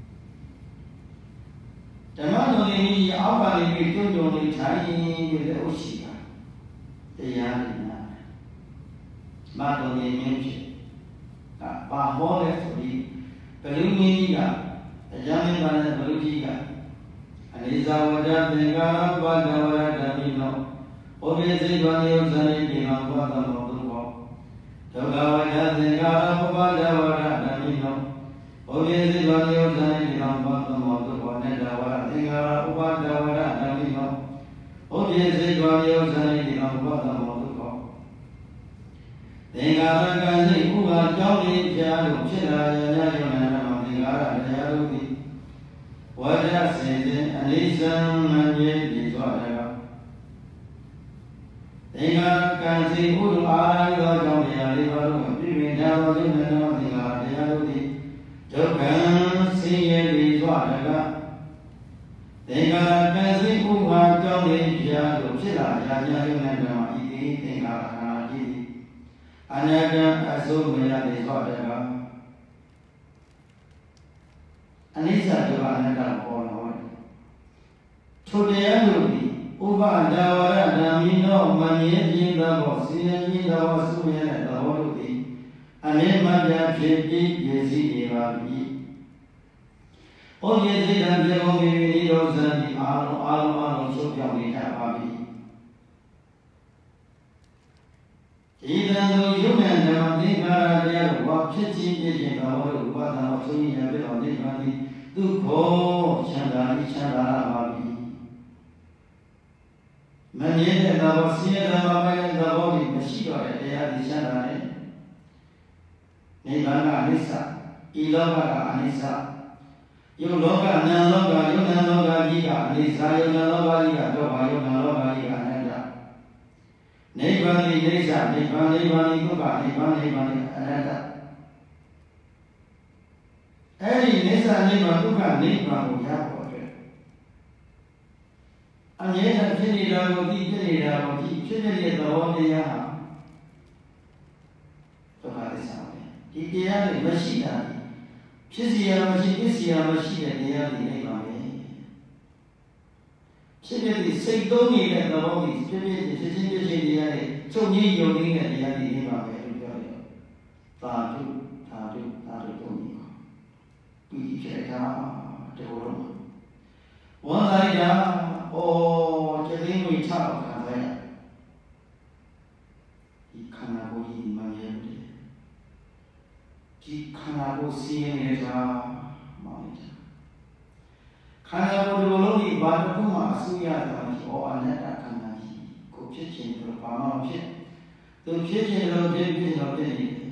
Jemaah ini apa yang itu yang dicari oleh usia, tiada mana. Maklum ini tak bahawa itu perlu ini kan, jangan mana perlu juga. Aniza wajah negara bagaimana kami nak, objek bagi usaha ini nampak dalam tubuh. Juga wajah negara bagaimana kami nak, objek bagi usaha ini nampak dalam tubuh. Negara negara ubah negara kami nak, objek bagi usaha ini nampak dalam tubuh. င်္ဂါရကံစိတ်ဥပါကြောင်းလေးပြားလို့ဖြစ်လာရရယုံနာမှာသင်္ဂါရတရားတို့သည်ဝါဒစင်စဉ်အနိစ္စံမမြဲပြီးသွားတယ်သင်္ဂါရကံစိတ်ဥဒ္ဓအာရသောကြောင့်တရားလေးပါလို့ပြည့်မြင်သောယုံနာမှာသင်္ဂါရတရားတို့သည်ဒုက္ခဆင်းရဲပြီးသွားတယ်ကသင်္ဂါရကံစိတ်ဥပါကြောင်းလေးပြားလို့ဖြစ်လာရရယုံနာမှာဤသည်သင်္ဂါရခန္ဓာကြီးသည်အနာဂတ်အစိုးမရသေးသွားတယ်ကအနိစ္စဒုက္ခအနတ္တပေါ်လာတယ်ထိုတရားတို့သည်ဥပဒါဝရဓမ္မိနောမမြဲခြင်းသောဆင်းရဲခြင်းသောဆုမြဲတဲ့သဘောတို့သည်အမြဲမပြတ်ဖြစ်ပြီးရည်စည်းနေပါ၏။ဩယေသိတံပြေကုန်ပြီဤသောဇန်ဒီအာလုံးအာလုံးအာလုံးချုပ်ပြောင်းနေကြပါပြီ။ဤတံသောယုံဉာဏ်ဓမ္မသင်္ခါရတရားတို့ဝါဖြစ်ခြင်းဖြစ်ခြင်းသဘောတို့ဝါသနာအဆုံးရပြတော်နေပါသည်။သူဘောချမ်းသာဤချမ်းသာပါပြီ။မမြဲတဲ့သဘောဆင်းရဲတဲ့သဘောရဲ့သဘောတွေမရှိတော့တဲ့တရားဒီချမ်းသာတယ်နိဗ္ဗာန်ကအနိစ္စဤလောကကအနိစ္စယုတ်လောကနာမ်လောကယုတ်နာမ်လောကကြီးကအနိစ္စယုတ်နာမ်လောကကြီးကတော့ဘာယုတ်နာမ်လောကကြီးကအနတ္တနိဗ္ဗာန်ဤဒိဋ္ဌိနိဗ္ဗာန်နိဗ္ဗာန်ဤဒုက္ခနိဗ္ဗာန်နိဗ္ဗာန်အနတ္တအဲ့ဒီနိစ္စနိဗ္ဗာန်ဒုက္ခနိဗ္ဗာန်ကိုရဖို့အတွက်အမြဲတမ်းဖြစ်နေတာကိုဒီဖြစ်နေတာကိုဒီဖြစ်နေတဲ့သဘောတရားဟာဒုက္ခသစ္စာပဲဒီတရားတွေမရှိတာဖြစ်စီရမရှိဖြစ်စီရမရှိတဲ့တရားတွေနိဗ္ဗာန်ပဲဖြစ်ဖြစ်ဒီစိတ်သုံးနေတဲ့သဘောကြီးဖြစ်ဖြစ်ဖြစ်ချင်းဖြစ်ချင်းတရားတွေချုပ်ငြိမ်းယုံနေတဲ့တရားတွေနိဗ္ဗာန်ပဲလို့ပြောတယ်သာဓုသာဓုသာဓုသုံးနေတာဒီဖြစ်တာတေဝရမဝန္တိုင်းတာဩကျသိငွေချတော့ခံရဒီခန္ဓာကိုယ်ကြီးမှမြဲတယ်ဒီခန္ဓာကိုယ်စီးရင်နေတာမောင်းနေတာခန္ဓာကိုယ်လိုလုံးဒီဘာတစ်ခုမှအစိုးရတာမရှိဩအနတ္တခန္ဓာကြီးကိုဖြစ်ခြင်းလို့ဘာမှမဖြစ်သူဖြစ်ခြင်းလို့ဖြစ်ဖြစ်တော့ဖြစ်နေတယ်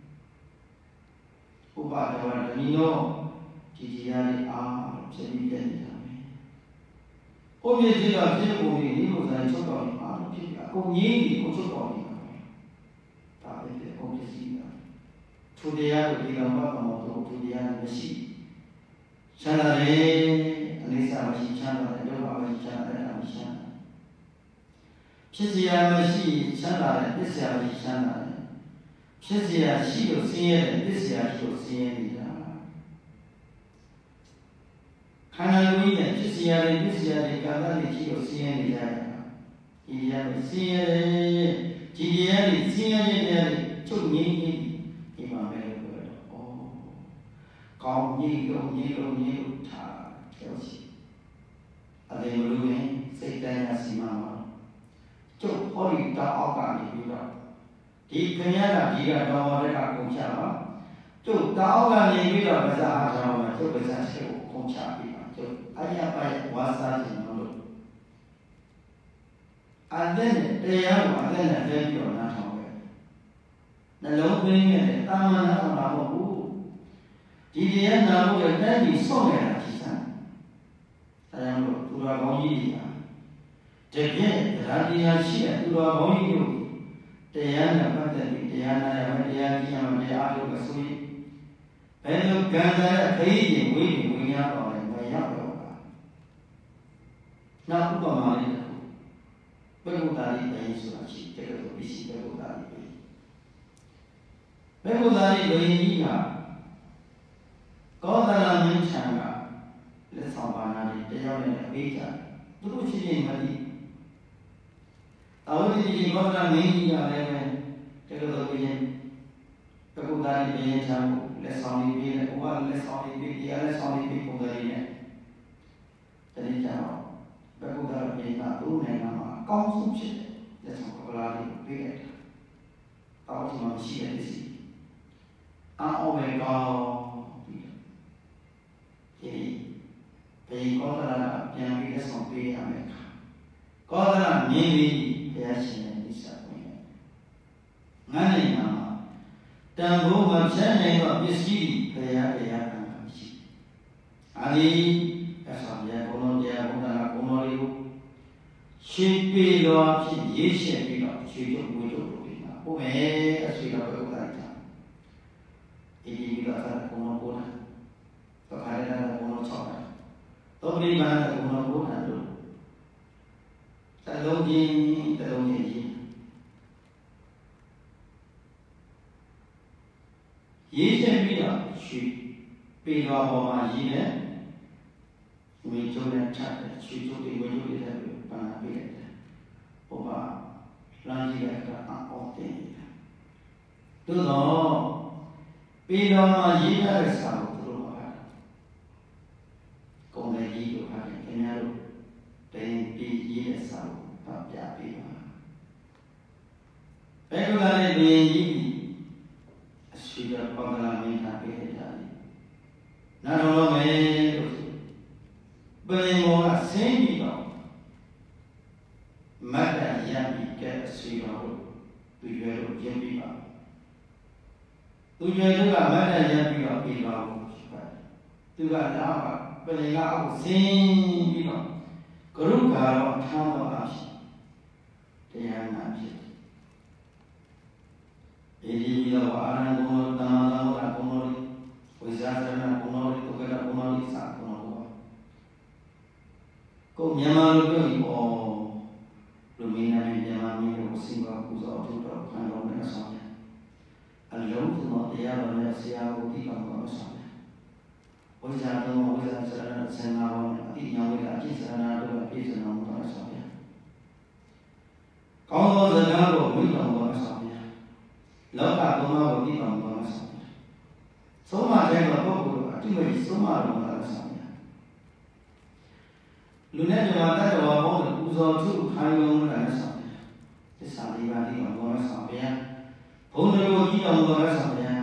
ဥပါဒဝရဓမီနောဒီတရားလေးအားဖြစ်ပြီးပြနေတာဘုရားကြီးကဖြစ်ပုံလေးဒီလိုဆိုင်ချုပ်တော်အားလို့ဖြစ်အကုန်ကြီးဒီကိုချုပ်တော်နေတာဒါပဲဘုရားကြီးကထိုတရားကိုဒီကံဘာမှမဟုတ်ထိုတရားမရှိချမ်းသာတယ်အနိစ္စမရှိချမ်းသာတယ်ဒုက္ခမရှိချမ်းသာတယ်မရှိချမ်းသာဖြစ်စရာမရှိချမ်းသာတယ်ပစ္စယမရှိချမ်းသာတယ်ဖြစ်စရာရှိလို့ဆင်းရဲတယ်ပစ္စယရှိလို့ဆင်းရဲနေတာခန္ဓာကိုယ်ကြီးနဲ့ဖြစ်စရာတွေပစ္စယတွေကာသတွေရှိလို့ဆင်းရဲနေကြတာဒီတရားတွေဆင်းရဲတယ်ဒီတရားတွေဆင်းရဲတဲ့တရားတွေချုပ်ငြိမ်းခြင်းဒီမှာပဲလို့ပြောတော့ဩကောင်းကြီးလုံးကြီးလုံးကြီးလို့ထားပြောစီအတေမလို့ရင်စိတ်တိုင်းအစီမမှာကျုပ်ဟောဒီတောက်အောက်ကနေပြီးတော့ဒီခင်ဗျားကဒီကတော့ဝရကကုန်ချပါကျုပ်တောက်အောက်ကနေပြီးတော့ပဇာအားကြောင်းမှာကျုပ်ပဇာရှိကိုကုန်ချပြီးအယပိုင်ဝါစာခြင်းလို့အတဲ့တရားကိုအတဲ့နဲ့တည်းပြီးတော့နားထောင်ခဲ့နှလုံးသွင်းခဲ့တာမန်နာထောင်တာမဟုတ်ဘူးဒီတရားနာဖို့တန်းပြီးစောင့်နေတာကြီးစမ်းအဲဒါလို့သူတော်ကောင်းကြီးတွေကတကယ်တရားတရားရှိတဲ့သူတော်ကောင်းကြီးတို့တရားနဲ့ပတ်သက်ပြီးတရားနာရမယ်တရားကြည့်ရမယ်တရားအားထုတ်လို့ဆိုရင်ဘယ်လိုကံတဲ့ခရီးကြီးဝိညာဉ်ဝိညာဉ်တော်လဲမရောက်တော့နောက်ဥပမာလေးဘယ်လိုတာလိပဲဆိုတာရှိတယ်လို့ပြီးရှိဘယ်လိုတာလိပဲဘယ်လိုတာလိဘယ်ကြီးကကောသလမင်းချံကလက်ဆောင်ပါဏာတွေတရားနဲ့ပေးကြသူတို့ချင်းချင်းမသိအဝိဇ္ဇတိကောသလမင်းကြီးကလည်းပဲတကယ်လို့ပြင်းဘယ်လိုတာလိပဲချံကိုလက်ဆောင်လေးပေးတယ်ဘုရားလက်ဆောင်လေးပေးတရားလက်ဆောင်လေးပေးပုံစံလေးနဲ့တတိယတော့ဘုရားပြေတာသူ့နိုင်ငံမှာအကောင်းဆုံးဖြစ်တယ်လက်ဆောင်ကလာလေးပေးလိုက်တာတောင်းမှရှိတဲ့စီအော်ဝေကောဒီဘေကောသလပြန်ပြီးလက်ဆောင်ပေးရမယ်ကောသလမြင်ပြီးဘုရားရှင်ရဲ့နိစ္စဝင်င ngã này mà tầm bố mà sẽ này có biết gì thì ya thì ya càng càng gì à đi cái sao ya cũng nói ya cũng là cũng nói đi suy bị lo thì dễ sẽ bị lo suy cho vui cho vui mà bố mẹ suy lo cái cái gì ý đi lo ra cũng nói bố này có phải là cũng nói chọn này tôi đi mà cũng nói bố này luôn tại đâu gì tại đâu gì gì dễ sẽ bị lo suy bị lo bỏ mà gì đấy mình cho nên chắc là suy cho cái mình cho cái này bạn biết đấy bỏ mà làm gì vậy cả ăn ổn định từ đó bị lo mà gì là sao từ đó công nghệ gì cũng phải cái này rồi tên bị gì là sao tập giả bị mà cái cái này bị gì suy ra con làm mình làm cái gì đấy nó đâu mà bên ngoài xem gì đó mà đã nhận bị cái suy đó tôi về rồi xem bị bảo tôi về tôi là mà đã nhận bị đó bị đó tôi là nào mà bên nào xem bị đó có lúc cả đó tham đó là gì thì anh làm gì thì đi bây giờ anh đang cũng đang đang đang cũng nói bây giờ đang cũng nói tôi cái cũng nói sao cũng nói cô nhà mà lúc đó thì ô lúc mình làm nhà mà mình có sinh hoạt của giáo chúng ta khăn đó mới là sao nhỉ anh lâu thì nó thì là nó sẽ có cái ਕੰਮ của nó sao nhỉ bây giờ tôi mà bây giờ sẽ là xem nào ít nhau với cả chỉ sẽ là được là cái gì nó cũng là sao nhỉ có nó giờ nó rồi mới làm của nó sao nhỉ lâu cả tôi mà có cái ਕੰਮ của nó sao nhỉ số mà trên là có của chứ mình số mà là nó sao nhỉ lúc nãy chúng ta đã nói một cái câu chuyện hai người là sao cái sao đi vào đi vào nó sao vậy hôm nay tôi chỉ nói nó sao vậy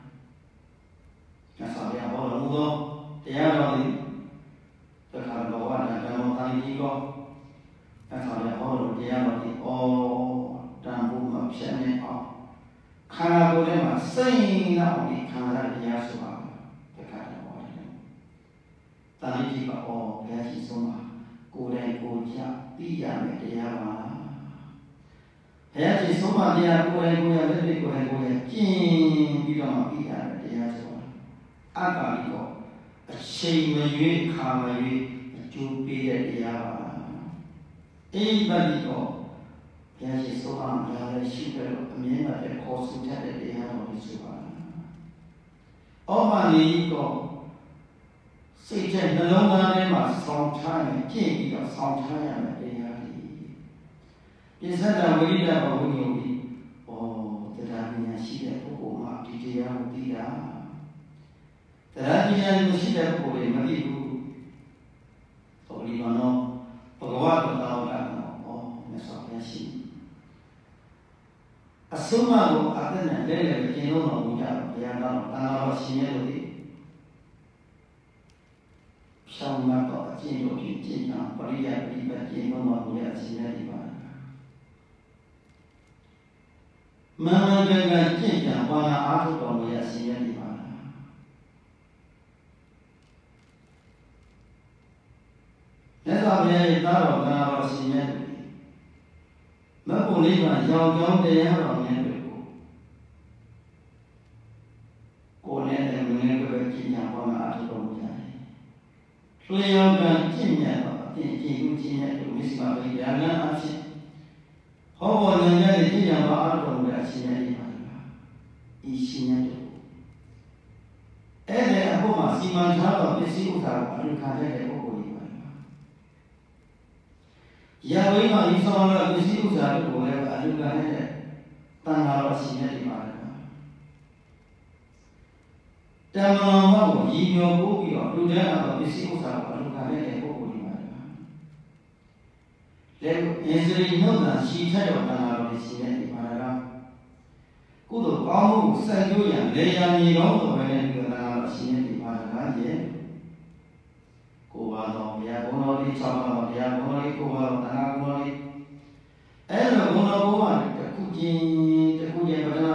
cái sao vậy bao lâu rồi thì ai nói đi tôi khá là bảo là cái một tay đi có cái sao vậy bao lâu thì ai nói đi ô đang buồn mà sẽ nghe họ khá là tôi đấy mà xây nào đi khá là đi ra số bao cái cái đó ta đi chỉ bảo ô cái gì số mà cô đây cô cha tí ra mẹ đi ra mà thế thì số mà đi ra cô đây cô ra biết đi cô đây cô ra chín đi ra mà tí ra mẹ đi ra số ăn cả đi có xây mà duy khá mà duy chú bí ra đi ra mà ấy mà đi có thế thì số ăn ra là xin cái miếng mà để khó sinh chắc để đi ra mà đi số mà ở mà đi có xây trên nó lâu ra đây mà xong trái này chỉ bị có xong trái này để ra đi bây giờ là mới đi ra vào cái nhiều đi ồ thế là mình nhà sĩ đẹp của cô mà đi đi ra một tí ra thế là đi ra một sĩ đẹp của cô để mà đi cô tôi đi vào nó và có qua được tao là nó ồ nó sao nhà sĩ à số mà cô à thế này đây là cái nó nó cũng chả bây giờ nó ta nó sĩ nhé rồi đi sau mà có chuyện đồ chuyện chuyện nào có lý do đi bắt chuyện nó mà cũng là xin ra đi vào mà mà cái cái chuyện nào qua là áp dụng vào cũng là xin ra đi vào nếu mà bây giờ ta rồi ta rồi xin ra đi mà cũng lý mà giao giao để nó rồi nhận được cô nên là mình nên có cái chuyện nào qua là áp dụng vào Leo kan cinya, cici tu cinya tu mesti bagi jangan asyik. Hawa nanya ni cinya baal pun berasinya di mana, isinya tu. Eh, aku masih mancap mesti utar, aku kaje aku boleh mana. Ya, boleh mah insya mesti utar aku boleh, aku kaje tanah asinya di mana. Dan mau hingga bukti atau dia atau bisi usaha perlu kami lepo boleh mana. Lepo ezri nona si saya orang orang bisi ni mana. Kudo kamu saya yang leyan ni orang tu mana orang orang bisi ni mana je. Kuba no dia kuno di sama dia kuno di kuba tanah kuno di. Eh kuno kuba terkuji terkuji pada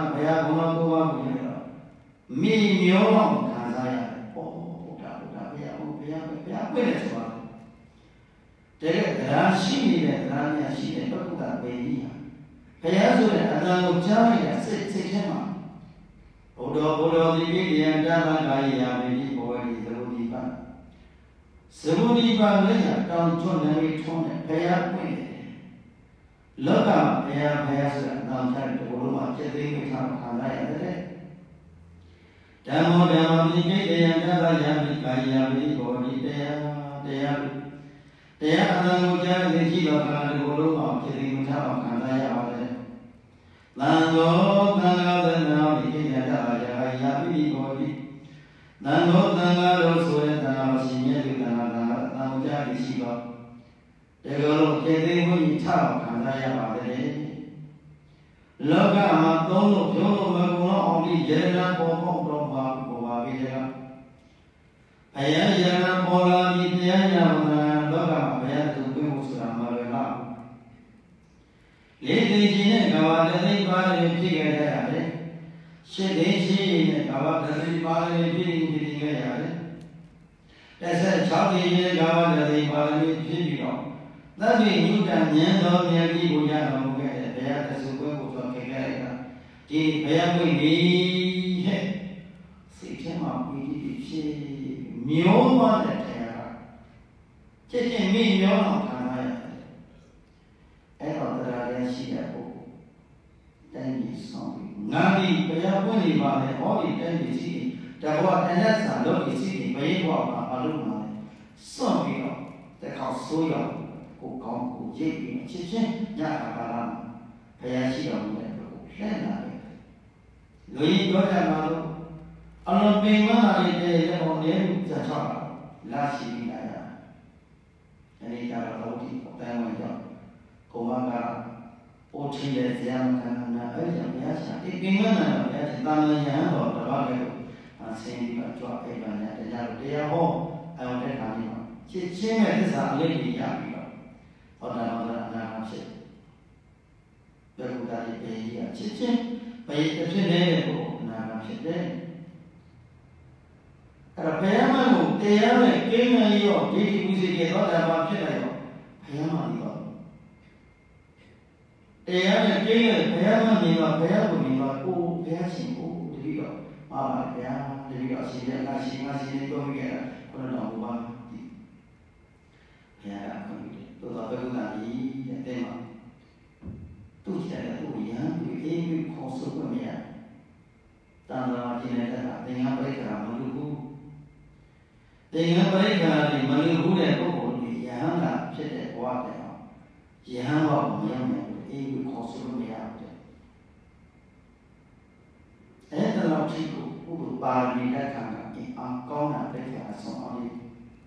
တန်ကိုကြားလိုက်တာစိတ်စိတ်ထဲမှာဘုဒ္ဓဘုဒ္ဓဒီကိယံတမ္ပကာယယာမိဘောဝတိသရုပ်ဒီပါသရုပ်ဒီပါလည်းတောင်ကျွန်းနေထုံးတယ်ဘုရားပွင့်တယ်လောကမှာဘုရားဘုရားဆိုတာအနာချတဲ့ဘုလိုမှာဖြစ်သိမိထားခံရရတယ်ဓမ္မောဓမ္မပိကိတယံတဗ္ဗယံပိကာယံပိဘောဓိတရားတရားတရားအမှန်ကိုကြားသိရှိတော့ခန္ဓာဒီဘုလိုမှာဖြစ်သိမိထားခံရရပါတယ်သံဃောသံဃာသနာပိကိယံတဗ္ဗယံယံပိဘောဓိသံဃောသံဃာတို့ဆိုတဲ့သံဃာရှင်ရဲ့လူသံဃာသံဃာသံဃာကြားသိရှိတော့ဒီလိုလိုဖြစ်သိမိထားခံရရပါတယ်လောကမှာသုံးလို့ပြုံးလို့မကုန်တော့အောင်ဒီယေရနာပေါ်ပေါက်တော့မှာပေါ်ပါပြီလေ။အယံယေရနာပေါ်လာပြီးတရားညာမှာလောကမှာဘယ်သူပြုံးဆိုတာမလွယ်လား။လေးသိချင်းနဲ့ကဘာတသိပါးလေးဖြစ်ခဲ့ရတယ်။ရှင်းသိချင်းနဲ့ကဘာတသိပါးလေးဖြစ်ဖြစ်ခဲ့ရတယ်။တစ်ဆက်၆သိချင်းကဘာတသိပါးလေးဖြစ်ပြီးတော့သဗ္ဗညုတဉာဏ်တော်မြတ်ကြီးကိုရတော်မူခဲ့တဲ့ဘုရားတဆုပွဲကိုဆိုခဲ့ကြရတာဒီဘုရားပွင့်ပြီဟဲ့စိတ်ထဲမှာပြီးပြီးဖြစ်မျောသွားတဲ့တရားကချက်ချင်းမိမျောအောင်ခံရရတယ်အဲ့တော့တရားရရှိတဲ့ပုဂ္ဂိုလ်တိုင်းပြည်ဆောင်ပြီးငါဒီဘုရားပွင့်နေပါလေဟောဒီတိုင်းပြည်ရှိတဘောအနတ်စာလို့ဒီရှိဘယ်ဘဝမှာအလုပ်မှာစွန့်ပြီးတော့တခါဆိုးရကိုကောင်းကိုရိပ်ပြီးချစ်ချင်းညတာပါလားဘုရားရှိတော်မူတဲ့ပုဂ္ဂိုလ်လှည့်လာတယ်လူကြီးပြောကြမှာလို့အလုံးပင်မလာတဲ့တဲ့ဘောနဲ့ဇာချောက်လာရှိပြီးလာရအဲဒီကတော့ဒီအတိုင်းဝင်တော့ကိုမကအိုထင်းတဲ့ဇာမကနာအဲ့ဒါဘုရားရှာဒီပင်မလာဘုရားတာမန်ရဟန်းတော်တပါးလေးကိုဆင်းပြီးတော့ကြွအိမ်ပါနဲ့တရားတရားဟောအအောင်တဲ့ခါလေးမှာချစ်ချင်းရဲ့သစ္စာအလေးကြီးရပြီးတော့ဟောတာဟောတာအနာဖြစ်ဘယ်လိုဒါဒီပေကြီးကချစ်ချင်းဘယ်တစ်ဖြစ်နေတဲ့ကိုအနာဖြစ်တယ်အဲ့တော့ဘယ်မှမဟုတ်တရားနဲ့ကိန်းနဲ့ရောဒီဒီဝိသေကေသောတာပန်ဖြစ်လိုက်တော့ဘယ်မှမပြီးတော့တရားနဲ့ကိန်းနဲ့ဘယ်မှမနေတော့ဘယ်ကိုနေတော့ကိုဘယ်ရှင်ကိုတတိတော့မှာပါဗျာတတိတော့ရှင်ရဲ့အရှင်ငါရှင်ပြောခဲ့တာဘုရားတော်ဘုရားဒီဘုရားကခွင့်ပြုတယ်သို့တော်ဘုရားကြီးတဲ့မှာသူ့ချတဲ့သူ့ရန်ဒီအေးပြီးခေါ်ဆိုခွင့်မရတန်လာကျင်တဲ့ကသင်္ဃပရိက္ခရာမလူဘူးသင်္ဃပရိက္ခရာဒီမလူဘူးတဲ့ပုဂ္ဂိုလ်ဒီယဟန်ကဖြစ်တဲ့ဘဝတဲ့ယဟန်ဘောမရမယ်အေးပြီးခေါ်ဆိုလို့မရဘူးအဲ့ဒါတော့ဒီကိုဥပ္ပါရမီလက်ခံကအင်အားကောင်းတာပရိက္ခရာဆောင်အောင်ဒီ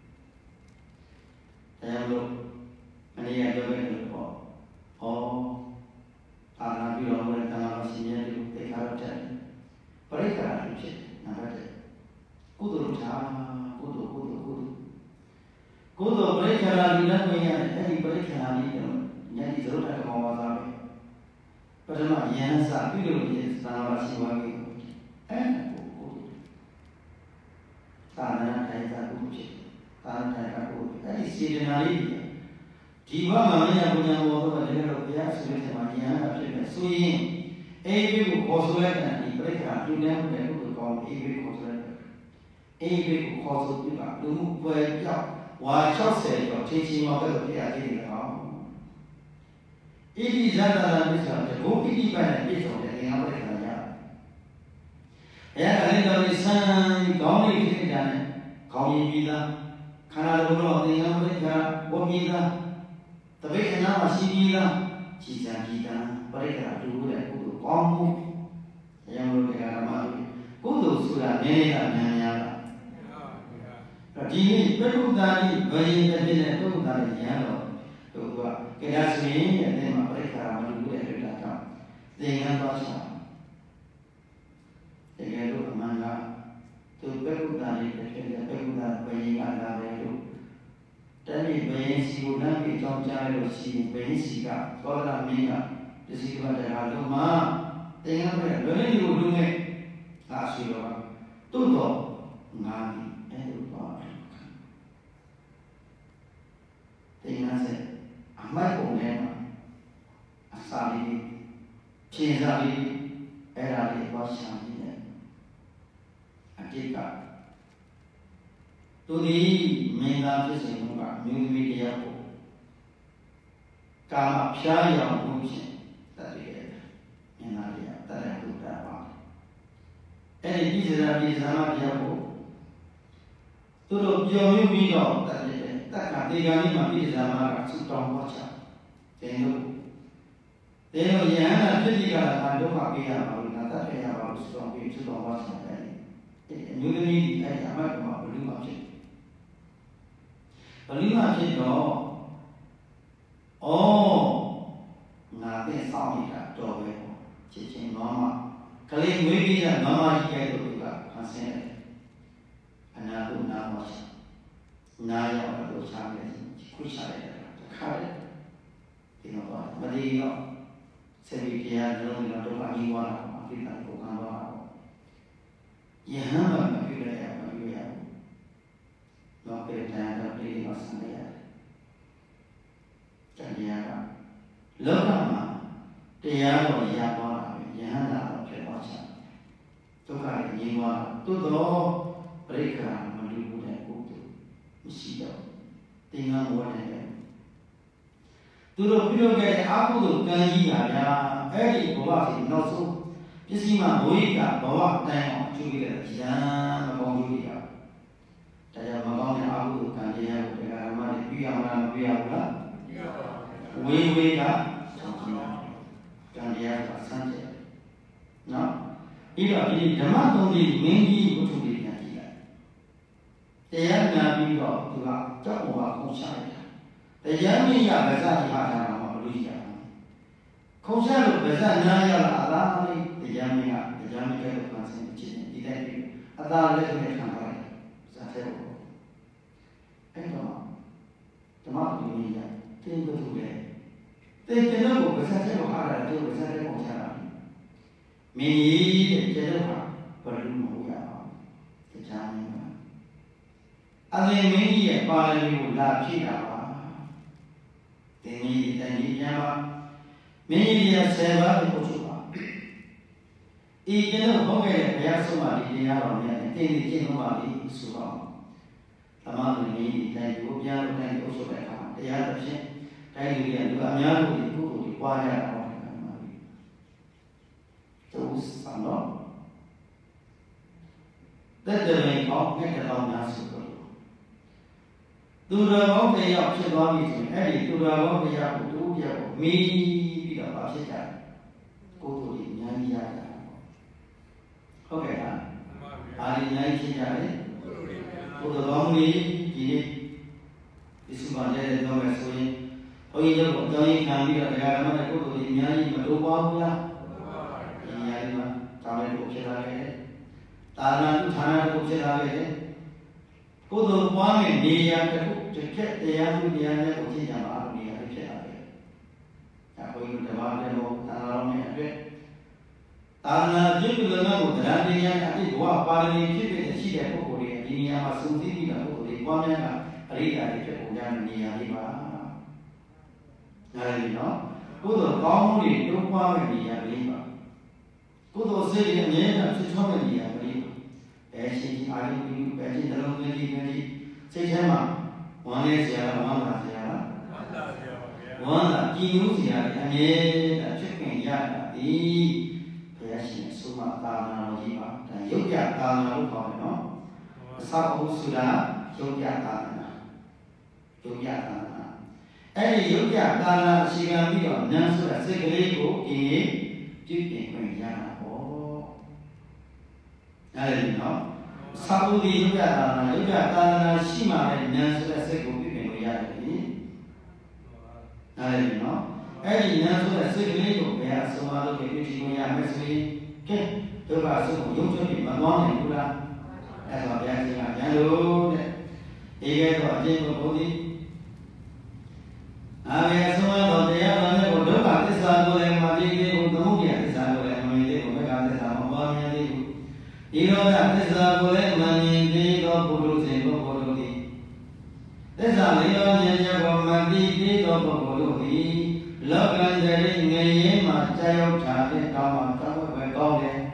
တရားလို့အနည်းရပြောခဲ့လို့ပေါ့ဟောအာနာပြီးတော့ဘယ်တန်လာရှင်ရဲ့ဒီတေခါတော့တဲ့ပရိက္ခရာဖြစ်နံပါတ်1ကုသိုလ်ထားကုသိုလ်ကုသိုလ်ကုသိုလ်ကုသိုလ်ပရိက္ခရာဒီလည်းမရအဲ့ဒီပရိက္ခရာဒီတော့ညတိသရုပ်တကောင်ပါသားပဲပထမယန္စာပြုလို့ရသံဃာရှိပါကြီးအဲ့ဒါကိုသာနာတိုင်းသာကုဖြစ်သာနာတိုင်းကကုအဲ့ဒီစေတနာလေးဒီဘမှာမညာဘုညာဘောတော့လည်းတော့ဘုရားဆိုတဲ့မှာယန္တာဖြစ်နေဆိုရင်အေးပြီးကိုခေါ်ဆိုလိုက်တဲ့ဒီပရိက္ခရာပြုနေမှုတဲ့ကုသိုလ်ကောင်းအေးပြီးခေါ်ဆိုလိုက်အေးပြီးကိုခေါ်ဆိုပြီးပါလူမှုပွဲပြောက်ဝါ၆၀ကျော်ချင်းချင်းမှာပဲလို့တရားကြီးနေတော့ဣတိဇာတနာပစ္စည်းတဲ့ဘုဣတိပန်နဲ့ပြည့်စုံတဲ့သင်္ဃပရိက္ခရာရအဲ့ဒါလည်းတော့ဆန်းကောင်းလေးဖြစ်တာနဲ့ခေါင်းရည်ပြီးသားခန္ဓာတော်တော့သင်္ဃပရိက္ခရာဝတ်ပြီးသားတပိခဏမှာရှိပြီးသားကြည်စံကြည်တံပရိက္ခရာတူတဲ့ကုသိုလ်ကောင်းမှုအယံလို့တရားဓမ္မကုသိုလ်ဆိုတာနည်းနည်းကများများတာဒီနေ့ပြိဋ္ဌာန်ကြီးဘယ်ရင်တစ်ဖြစ်တဲ့ပြိဋ္ဌာန်ကြီးရန်တော့တို့ကကေဒါဆိုရင်အတင်းမှာပရိက္ခရာမတူတဲ့အတွက်ကြောင့်သင်္ကန်းသွားချာတကယ်လို့အမှန်ကသူပြိဋ္ဌာန်ကြီးတစ်ဖြစ်တဲ့ပြိဋ္ဌာန်ဘယ်ရင်ကလာတယ်လို့တတိဘယ်ရင်စီကိုလမ်းပြီးကြောင်းကြားလို့ရှိရင်ဘယ်ရင်စီကသောတာမင်းကတစီကတရားလုံးမှာသင်္ကန်းပဲလွယ်လေးကိုလုံးနဲ့သာရှိတော့တွတ်တော့ငါအဲ့လိုပါသင်္ကန်းစေအမိုက်ပုံထဲမှာအစာလေးဖြေစားလေးအဲ့ဒါလေးသွားရှာနေတယ်အတိတ်ကသူဒီမင်းသားဖြစ်စဉ်ကမြို့သမီးတရားကိုကာမဖြားရောင်မှုဖြင့်တတ်ရတယ်မင်းသားလေးကတတ်တဲ့ဒုတာပါအဲ့ဒီပြည်စရာပြည်စရာတရားကိုသူတို့ပြောမျိုးပြီးတော့တတ်ရတယ်တတ်ကဒေဂာလေးမှာပြည်စရာမှာကစူတောင်းသွားချတယ်တို့တယ်တို့ယဟန္တာဖြစ်ဒီကလာဒုက္ခပေးရပါလို့နာတတ်ရပါလို့စူတောင်းပြီးစူတောင်းသွားချတယ်အမျိုးသမီးအဲ့ဒီအမတ်ကဘလူးမှာဖြစ်ဘလူးမှာဖြစ်တော့ဩငါသိဆောင်နေတာတော်ပဲချစ်ချင်းမောမကလေးမွေးပြီးတဲ့မောမကြီးကဲတို့ကဖန်ဆင်းတယ်အနာကုနာမောရှိနာရောက်တော့ချားတယ်ခုချလိုက်တယ်တခါလေဒီတော့မဒီတော့စေပြီးတရားလုံးလုံးတော့အကြီးွားလာအပိဋကကိုခံတော့ယဟန်မှာမပြုရရမပြုရဘူးတော့ပြေတန်တော့ပြေမဆန်ရတရားကလောကမှာတရားတော်ရသွားတာပဲယဟန်တာတော့ဖြစ်သွားချင်ဒုက္ခတွေငြိမ်းသွားသို့တော့ပြိခါမလူဘူးတဲ့ပုဂ္ဂိုလ်မရှိတော့တင်ငါမောတယ်သူတို့ပြုလုပ်ခဲ့တဲ့အကုသိုလ်ကံကြီးတာဗျာအဲ့ဒီဘဝစီနောက်ဆုံးပစ္စည်းမှာဘဝကဘဝအတိုင်းအောင်ကျူးခဲ့တဲ့ဉာဏ်မကောင်းကျူးရတာတရားမကောင်းတဲ့အကုသိုလ်ကံတရားကိုတရားဓမ္မတွေပြရမလားမပြရဘူးလားပြရပါဘူးဝေဝေကကံတရားကဆန်းတယ်နော်ပြီးတော့ဒီဓမ္မသုံးကြီးမင်းကြီးဝတ္ထုတွေပြန်ကြည့်လိုက်တရားနာပြီးတော့သူကကြောက်ပေါ်ကခုံချလိုက်တာတရားမင်းရဗဇာတိဟာတာမှာဘလို့ရှိရခုံချလို့ဗဇာနာရလာအလားလေးတရားမင်းကတရားမင်းကလည်းဖန်ဆင်းခြင်းဒီတိုင်းပြီးအသာလက်နဲ့ခံထားတယ်ဇာတဲ့ဘောအဲ့တော့ဓမ္မပရိယတင်းတို့လေတင်းကျတော့ကိုဗဇာတဲ့ဘောဟာတာတို့ဗဇာတဲ့ဘောချတာမင်းကြီးတဲ့ကျတော့ဟာဘယ်လိုမဟုတ်ရအောင်တရားမင်းကအလင်းမင်းကြီးရဲ့ပါဠိကိုလာဖြည့်တာပါတင်းကြီးတန်ကြီးပြန်ပါမင်းကြီးရဲ့ဆယ်ပါးကိုချုပ်ပါဤကျတော့ဟုတ်ခဲ့တဲ့ဘုရားဆုံးမဒီတရားတော်နဲ့တင်းကြီးကျင့်လို့ပါလိဆိုတော့သမမင်းကြီးတန်ကိုပြန်လို့တန်ကိုချုပ်တဲ့အခါတရားတစ်ဖြင့်တိုင်းလူတွေကလူအများလို့ဒီပုဂ္ဂိုလ်ကိုပွားရတာပေါ့သူစံတော့တဲ့တဲ့ကောင်းတဲ့ကောင်းများဆိုတော့သူတော်ကောင်းတရားဖြစ်သွားပြီဆိုရင်အဲ့ဒီသူတော်ကောင်းတရားကိုတူပြကိုမီးပြီးတော့ပါဖြစ်ကြတယ်ကိုယ်တို့ဒီအများကြီးရတယ်ဟုတ်ကဲ့လားအားဒီအများကြီးဖြစ်ကြတယ်ကိုယ်တော်ကောင်းကြီးဒီနေ့ဒီစုပါတဲ့တော့မယ်ဆိုရင်ဘုန်းကြီးတို့အတော်ကြီးခံပြီးတော့တရားဓမ္မနဲ့ကိုယ်တို့ဒီအများကြီးမလိုပါဘူးလားဒီနေရာလေးမှာတာဝန်ကိုဖြစ်လာခဲ့တယ်တာနာတုဌာနကိုဖြစ်လာခဲ့တယ်ကိုယ်တို့ပွားမဲ့နေရာတစ်ခုတစ်ခက်တရားမှုတရားနဲ့ကိုကြည့်ကြပါလို့နေရာလေးဖြစ်လာခဲ့တယ်ဒါဘုန်းကြီးတို့ဓမ္မတဲ့လို့တာနာတော်နဲ့အတွက်တာနာပြုပြုလို့ကိုတရားတရားနဲ့အတိဘဝပါရမီဖြစ်ဖြစ်ရှိတဲ့ပုဂ္ဂိုလ်တွေဒီနေရာမှာစုံစည်းပြီးတော့ပုဂ္ဂိုလ်တွေပွားများတာအရိယာတွေဖြစ်ပုံရတဲ့နေရာလေးပါနားလည်နော်ကိုယ်တို့ကောင်းမှုတွေတိုးပွားမဲ့နေရာလေးပါကိုယ်တို့စိတ်ရဲ့အမြဲတမ်းဖြစ်ထွန်းတဲ့နေရာလေးပါအဲရှင်ကြီးအာရုံပြုပဲချင်းနှလုံးသွင်းကြည့်ကြည့်စိတ်ထဲမှာဝမ်းနေစရာဝမ်းသာစရာဝမ်းသာစရာပါဗျာဝမ်းသာကြည်နူးစရာအမြဲတမ်းဖြစ်ခင်ရတာဒီဘုရားရှင်ဆုမသာနာတော်ကြီးပါဒါယုတ်ပြသာနာလို့ခေါ်တယ်နော်အစအုပ်ဆိုတာယုတ်ပြသာနာယုတ်ပြသာနာအဲ့ဒီယုတ်ပြသာနာအရှိခံပြီးတော့ဉာဏ်ဆိုတာစိတ်ကလေးကိုဒီနေ့ပြုပြင်ခွင့်ရတာပေါ့အဲ့ဒီနော်သာဝတိယုတ်ပြသာနာယုတ်ပြသာနာရှိမှလည်းဉာဏ်ဆိုတဲ့စိတ်ကိုပြုပြင်လို့ရတယ်လေအဲ့ဒီနော်အဲ့ဒီဉာဏ်ဆိုတဲ့စိတ်ကလေးကိုဘယ်အဆုံးအလုပ်ကိုပြုပြင်ခွင့်ရမယ်ဆိုရင်ကဲဒုက္ခအဆုံးကိုယုံကြည်ပြီးမသွားနိုင်ဘူးလားအဲ့တော့ဘုရားရှင်ကဉာဏ်လို့တဲ့ဒီကဲတော့အကျင့်ကိုဘုန်းကြီးအာမေအဆုံးအတော်တရားတော်နဲ့ကိုဒုက္ခသစ္စာကိုလည်းမသိသေးဘူးသမုဒယသစ္စာကိုလည်းမမြင်သေးဘူးမေဃသစ္စာမပေါ်မြင်သေးဘူးဒီရောဓသစ္စာကိုလည်းမမြင်သေးသောပုဂ္ဂိုလ်စဉ်ပုဂ္ဂိုလ်တို့သည်သစ္စာလေးပါးဉာဏ်ကိုမသိသေးသောပုဂ္ဂိုလ်တို့သည်ဒလောကန္တရိငရေမှာကြာရောက်တာတဲ့တောင်းမှာတောင်းပဲကောင်းတယ်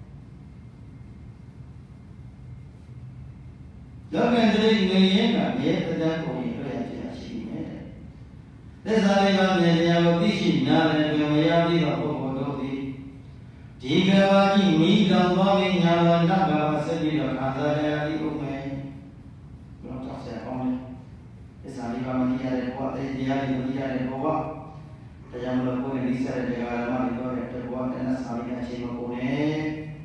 လောကန္တရိငရေကမြေတသက်ကိုရရခြင်းရှိနေတယ်သစ္စာလေးပါးမြင်တရားကိုသိရှိနားလည်ပြန်မရပြီးတော့ပုဂ္ဂိုလ်တို့သည်ဒီကဘာကြီးမိတောင်သွားပြီးညာတော်နတ်ကဆက်ပြီးတော့ခံစားရသည်ဥမဲ့ဘုရားတော်ဆက်အောင်လေသစ္စာလေးပါးမသိရတဲ့ဘဝတရားတွေမသိရတဲ့ဘဝတရားမလို့ကိုယ်နဲ့နိစ္စတဲ့တရားဓမ္မတွေတော့တဲ့ဘဝတဏ္ဍစာလေးအချိန်မကုန်နဲ့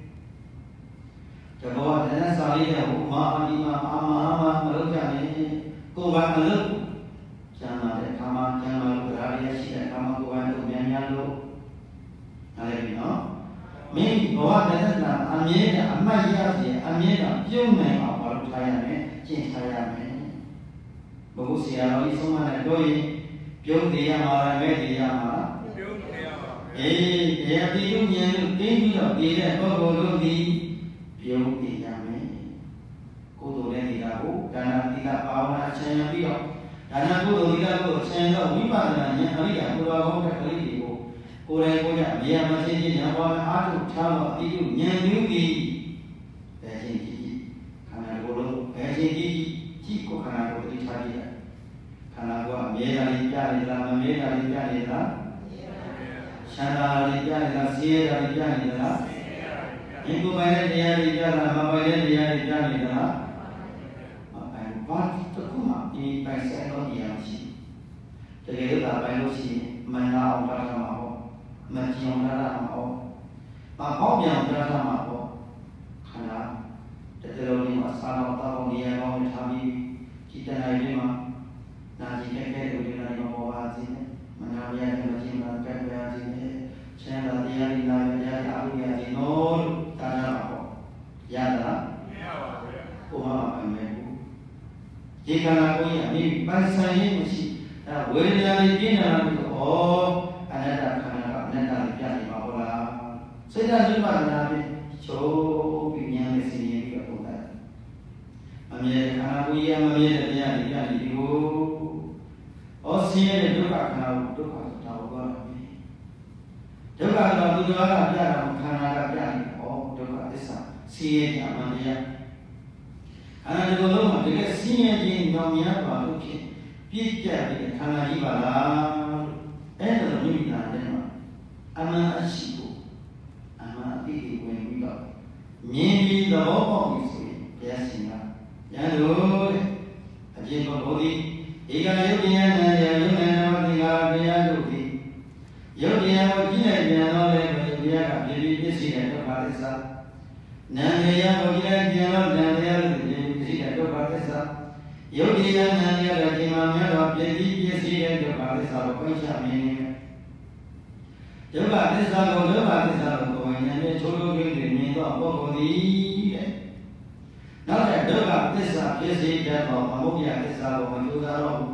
တဘောတဏ္ဍစာလေးရဲ့ဟိုမာအဒီမာအာမဟာမမလုပ်ကြနဲ့ကိုယ်ကမလုပ်ကျမ်းမာတဲ့ခါမှကျမ်းမာလို့ဒါရရှိတဲ့ခါမှကိုယ်ကတို့များများလို့နားလည်ပြီနော်မင်းဘဝတဏ္ဍစာအမြဲတမ်းအမှတ်ရစေအမြဲတမ်းပြုံးနိုင်အောင်ဘာလို့ထားရမလဲကျင့်ထားရမယ်ဘုရားဆရာတော်ကြီးဆုံးမနဲ့ပြောရင်ပြုံးတရားမှာလည်းတရားမှာပြုံးတရားပါအေးတရားပြီးလို့ဉာဏ်လို့တင်းပြီးတော့ဒီတဲ့ပုဂ္ဂိုလ်တို့သည်ပြုံးတရားမယ်ကိုယ်တို့လည်းဒီတာကိုဒါနသီလဘာဝနာဆင်ရပြီးတော့ဒါနကုသိုလ်သီလကုသိုလ်ဆင်တော့ဝိပဿနာဉာဏ်အရိယာဘုရားဟောတဲ့ကလေးတွေကိုကိုယ်တိုင်ကိုယ်ကြမြေယမသိခြင်းဉာဏ်ပေါ်မှာအားထုတ်ထားတော့ဒီလိုဉာဏ်မျိုးကြီးဘယ်ချင်းကြီးခန္ဓာကိုယ်လုံးဘယ်ချင်းကြီးကြီးကိုခန္ဓာကိုယ်တိထားကြည့်ရခန္ဓာကိုယ်အမြဲတမ်းပြနေလားမမြဲတမ်းပြနေလားချမ်းသာလေးပြနေလားဆင်းရဲတာလေးပြနေလားဒီကိုယ်ပိုင်တဲ့တရားတွေပြလားမပိုင်တဲ့တရားတွေပြနေလားမပိုင်ဘာတခုမှဒီပိုင်ဆိုင်တော့နေရရှိတကယ်လို့ဒါပိုင်လို့ရှိရင်မနာအောင်ထားမှာပေါ့မကြည်အောင်ထားမှာပေါ့မပေါက်ပြန်ထားမှာပေါ့ခန္ဓာတကယ်လို့ဒီမှာစာတော်တောင်းနေရအောင်ထားပြီးจิตနာရေးမှာနာကြည့်တဲ့ကဲလို့ဒီလိုပေါ်ပါစေနဲ့မနာရတဲ့မချင်းမှာကဲပါစေနဲ့ချမ်းသာတရားတွေနာရရအားရစေနော်တာရပါပေါ့ရတာမရပါဘူးဗျာကိုမမပိုင်မဲ့ဘူးဒီခန္ဓာကိုယ်ကြီးအမိပိုင်ဆိုင်ရေးမရှိအဲဝေဒနာတွေပြင်းလာလို့ဩအနတ္တခန္ဓာကအနတ္တကိုပြနေပါဘောလားစိတ်ဓာတ်ဝိပဿနာဖြင့်ချိုးပြီးဉာဏ်နဲ့စဉ်းရင်ပြီးတော့ပုံတယ်အမြဲခန္ဓာကိုယ်ကြီးအမြဲတရားတွေပြနေဒီကိုဩဆင်းရဲတဲ့ဒုက္ခခန္ဓာကိုဒုက္ခဆိုတာဘောပါမယ်ဒုက္ခကတော့သူတော်ကပြတာခန္ဓာကပြနေဩဒုက္ခသစ္စာဆင်းရဲတဲ့အမှန်တရားအဲ့ဒါဒီလိုလုံးမှာတကယ်ဆင်းရဲခြင်းညောင်များပါလို့ဖြစ်ပြည့်ကြတဲ့ခန္ဓာကြီးပါလားအဲ့ဒါလိုမိသားတဲ့မှာအမှန်အရှိကိုအမှန်အတိကိုဝင်ပြီးတော့မြင်ပြီးသဘောပေါက်ပြီးဆိုရင်ဘုရားရှင်ကရန်လို့တဲ့အကျင့်ပုဂ္ဂိုလ်ဒီဧကယုတ်တရားနဲ့ယုတ်နဲ့နာမသင်္ကာရတရားတို့သည်ယုတ်တရားကိုကြည့်လိုက်ပြန်တော့လည်းဘုရားကပြည်ပြီးပြည့်စုံတဲ့ဒုက္ခသစ္စာနာမ်တရားကိုကြည့်လိုက်ပြန်တော့နာမ်တရားတို့ပြည့်စုံတဲ့ဒုက္ခသစ္စာယုတ်တရားနာမ်တရားတို့ဒီမှာများတော့ပြည့်ပြီးပြည့်စုံတဲ့ဒုက္ခသစ္စာကိုပိုင်းခြားမြင်နေဒုက္ခသစ္စာကိုဒုက္ခသစ္စာကိုကိုယ်ဉာဏ်နဲ့ချိုးချိုးလေးတွေမြင်တော့ပုဂ္ဂိုလ်သည်တဲ့နောက်တဲ့ဒုက္ခသစ္စာဖြစ်စေတတ်သောသမုဒယသစ္စာကိုမကြိုးစားတော့ဘူး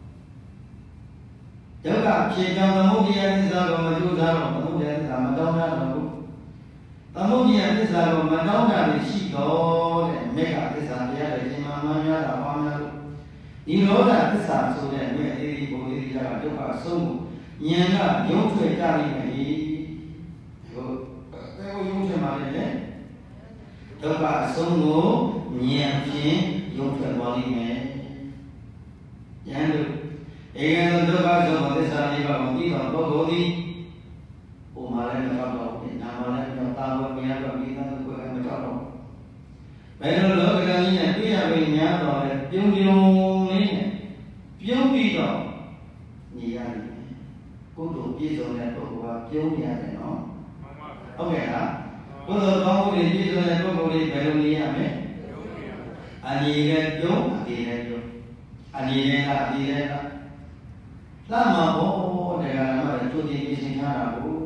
ဒုက္ခဖြစ်ကြောင်းသမုဒယသစ္စာကိုမကြိုးစားတော့သမုဒယသစ္စာမတောင်းတတော့ဘူးသမုဒယသစ္စာကိုမတောင်းတရရှိတော့တဲ့မေဃသစ္စာတရားတွေရှင်မမှန်များတာပါများလို့ဒီရောဓသစ္စာဆိုတဲ့မြေအေဒီဘုံအေဒီကဒုက္ခအဆုံးကိုဉာဏ်ကရုံးထွက်ကြလိမ့်မယ်ဟိုဘယ်ကိုရုံးထွက်မှာလဲဒုက္ခအဆုံးကိုဉာဏ်ဖြင့်ရုံးထွက်သွားလိမ့်မယ်ဉာဏ်တို့ဧကံဒုက္ခဆုံးသစ္စာလေးပါးကိုပြီးတော့ပုဂ္ဂိုလ်သည်ဟိုမှာလည်းမတော့တော့ဘူးနာမလည်းမတော့တာဝမြတ်တော့ပြီးသားကိုယ်ကမတော့တော့ဘယ်လိုလောကဓာတ်ကြီးနဲ့တွေ့ရပြီများတော့လဲပြုံးပြုံးလေးနဲ့ပြုံးပြီးတော့ညီရတယ်ကိုယ်တို့ပြည့်စုံတဲ့ပုဂ္ဂိုလ်ကပြုံးရတယ်နော်ဟုတ်ကဲ့လားကိုယ်တို့ကောင်းမှုတွေပြည့်စုံတဲ့ပုဂ္ဂိုလ်တွေဘယ်လိုနေရမလဲအနည်းနဲ့ပြုံးအသေးနဲ့ပြုံးအနည်းနဲ့ကအသေးနဲ့ကလာမှာဘောတရားဓမ္မတွေသူတည်ပြီးရှင်းထားတာကို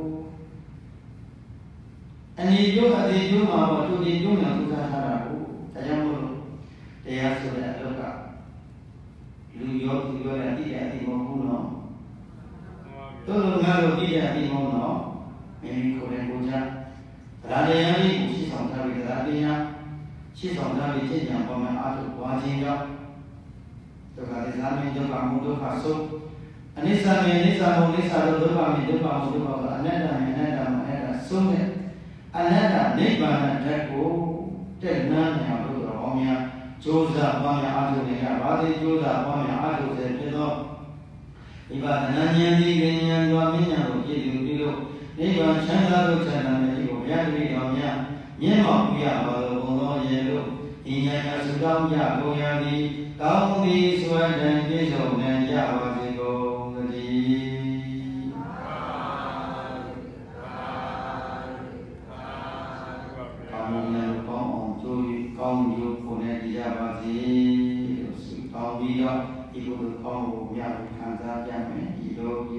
အနည်းပြုံးအသေးပြုံးမှာဘောသူတည်ပြုံးနေသူထားထားတာကိုဒါကြောင့်မို့လို့တရားဆိုတဲ့အလောကလူရောသူရောတဲ့အတိအအတိမဟုတ်ဘူးနော်တို့လူငါတို့ပြည့်တဲ့အပြီးမဟုတ်တော့မင်းကိုယ်နဲ့ကိုယ်ကြားတရားတရားလေးကိုရှင်းဆောင်ထားပြီးတရားတရားရှင်းဆောင်ထားပြီးသိဉာဏ်ပေါ်မှာအားထုတ်ပွားခြင်းကြောင့်ဒုက္ခသစ္စာမင်းဒုက္ခမှုဒုက္ခဆုအနိစ္စမေအနိစ္စမေအနိစ္စတို့ဒုက္ခမေဒုက္ခမေဒုက္ခမေအနတ္တမေအနတ္တမေအနတ္တဆုံးတဲ့အနတ္တနိဗ္ဗာန်ဓာတ်ကိုတက်နန်းနေအောင်လို့တော်အောင်များကြိုးစားပွားများအားထုတ်နေရပါသည်ကြိုးစားပွားများအားထုတ်စေဖြစ်သောဒီပါဒနာဉာဏ်ဒီဉာဏ်တော်မြင့်ဉာဏ်ကိုပြည့်စုံပြီးတော့နိဗ္ဗာန်ချမ်းသာလို့ချမ်းသာတဲ့ဒီကိုဘုရားတပည့်တော်များမြင့်မောက်ပြရပါလို့ဘုံတော်ရဲ့လို့ဒီဉာဏ်ကသုတောင်းကြကုန်ရသည်ကောင်းသည်စွဲတန်ပြည့်စုံနိုင်ကြပါစေကုန်သတည်းကောင်းမြတ်ကောင်းအောင်ကြိုးကောင်းကျိုးကိုလည်းကြပါစေလို့ဆုတောင်းပြီးတော့ဒီလိုကောင်းကိုမြတ်ခံစားကြမယ်ဒီလို